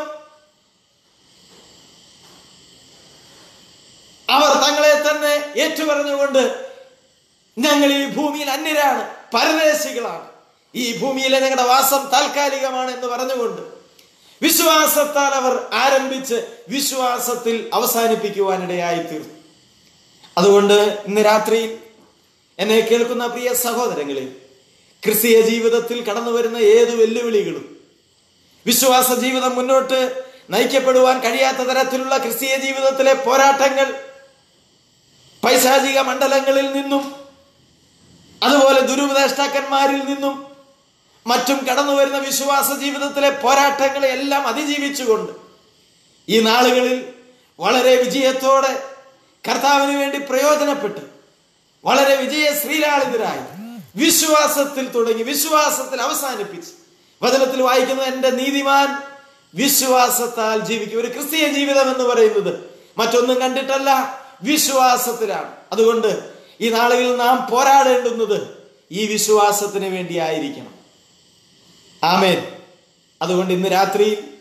അവർ തങ്ങളെ തന്നെ ഏറ്റുപറഞ്ഞുകൊണ്ട് ഞങ്ങൾ ഈ ഭൂമിയിൽ അന്യരാണ്, പരദേശികളാണ്, ഈ ഭൂമിയിലെ ഞങ്ങളുടെ വാസം താൽക്കാലികമാണ് എന്ന് പറഞ്ഞുകൊണ്ട് വിശ്വാസത്താൽ അവർ ആരംഭിച്ച് വിശ്വാസത്തിൽ അവസാനിപ്പിക്കുവാനിടയായി തീർന്നു. അതുകൊണ്ട് ഇന്ന് രാത്രി എന്നെ കേൾക്കുന്ന പ്രിയ സഹോദരങ്ങളെ, ക്രിസ്തീയ ജീവിതത്തിൽ കടന്നു വരുന്ന ഏത് വെല്ലുവിളികളും, വിശ്വാസ ജീവിതം മുന്നോട്ട് നയിക്കപ്പെടുവാൻ കഴിയാത്ത തരത്തിലുള്ള ക്രിസ്തീയ ജീവിതത്തിലെ പോരാട്ടങ്ങൾ, പൈശാചിക മണ്ഡലങ്ങളിൽ നിന്നും അതുപോലെ ദുരുപദേഷ്ടാക്കന്മാരിൽ നിന്നും മറ്റും കടന്നു വരുന്ന വിശ്വാസ ജീവിതത്തിലെ പോരാട്ടങ്ങളെ എല്ലാം അതിജീവിച്ചുകൊണ്ട് ഈ നാളുകളിൽ വളരെ വിജയത്തോടെ കർത്താവിന് വേണ്ടി പ്രയോജനപ്പെട്ട് വളരെ വിജയ ശ്രീലാളിതരായി വിശ്വാസത്തിൽ തുടങ്ങി വിശ്വാസത്തിൽ അവസാനിപ്പിച്ച് വചനത്തിൽ വായിക്കുന്നത് എന്റെ നീതിമാൻ വിശ്വാസത്താൽ ജീവിക്കും. ഒരു ക്രിസ്തീയ ജീവിതം എന്ന് പറയുന്നത് മറ്റൊന്നും കണ്ടിട്ടല്ല, വിശ്വാസത്തിലാണ്. അതുകൊണ്ട് ഈ നാളുകളിൽ നാം പോരാടേണ്ടുന്നത് ഈ വിശ്വാസത്തിന് വേണ്ടിയായിരിക്കണം. ആമേൻ. അതുകൊണ്ട് ഇന്ന് രാത്രി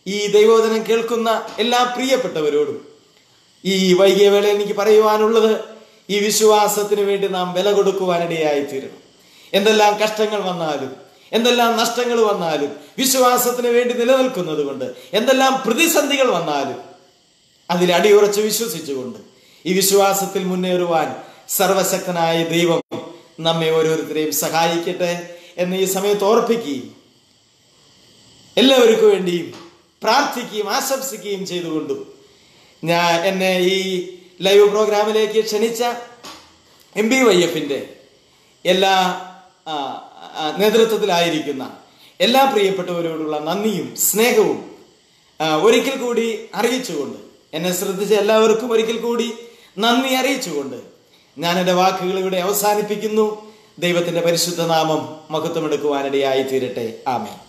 ഈ ദൈവവചനം കേൾക്കുന്ന എല്ലാ പ്രിയപ്പെട്ടവരോടും ഈ വൈകിയ വേളയിൽ എനിക്ക് പറയുവാനുള്ളത്, ഈ വിശ്വാസത്തിന് വേണ്ടി നാം വില കൊടുക്കുവാനിടയായി തീരണം. എന്തെല്ലാം കഷ്ടങ്ങൾ വന്നാലും, എന്തെല്ലാം നഷ്ടങ്ങൾ വന്നാലും, വിശ്വാസത്തിന് വേണ്ടി നിലനിൽക്കുന്നത് കൊണ്ട് എന്തെല്ലാം പ്രതിസന്ധികൾ വന്നാലും അതിൽ അടിയുറച്ച് വിശ്വസിച്ചുകൊണ്ട് ഈ വിശ്വാസത്തിൽ മുന്നേറുവാൻ സർവശക്തനായ ദൈവം നമ്മെ ഓരോരുത്തരെയും സഹായിക്കട്ടെ എന്ന് ഈ സമയത്ത് ഓർപ്പിക്കുകയും എല്ലാവർക്കും വേണ്ടിയും പ്രാർത്ഥിക്കുകയും ആശംസിക്കുകയും ചെയ്തുകൊണ്ടും ഞാൻ എന്നെ ഈ ലൈവ് പ്രോഗ്രാമിലേക്ക് ക്ഷണിച്ച എം ബി വൈ എഫിൻ്റെ എല്ലാ നേതൃത്വത്തിലായിരിക്കുന്ന എല്ലാ പ്രിയപ്പെട്ടവരോടുള്ള നന്ദിയും സ്നേഹവും ഒരിക്കൽ കൂടി അറിയിച്ചുകൊണ്ട്, എന്നെ ശ്രദ്ധിച്ച എല്ലാവർക്കും ഒരിക്കൽ കൂടി നന്ദി അറിയിച്ചുകൊണ്ട് ഞാൻ എൻ്റെ വാക്കുകൾ ഇവിടെ അവസാനിപ്പിക്കുന്നു. ദൈവത്തിൻ്റെ പരിശുദ്ധ നാമം മഹത്വമെടുക്കുവാനിടയായി തീരട്ടെ. ആമേൻ.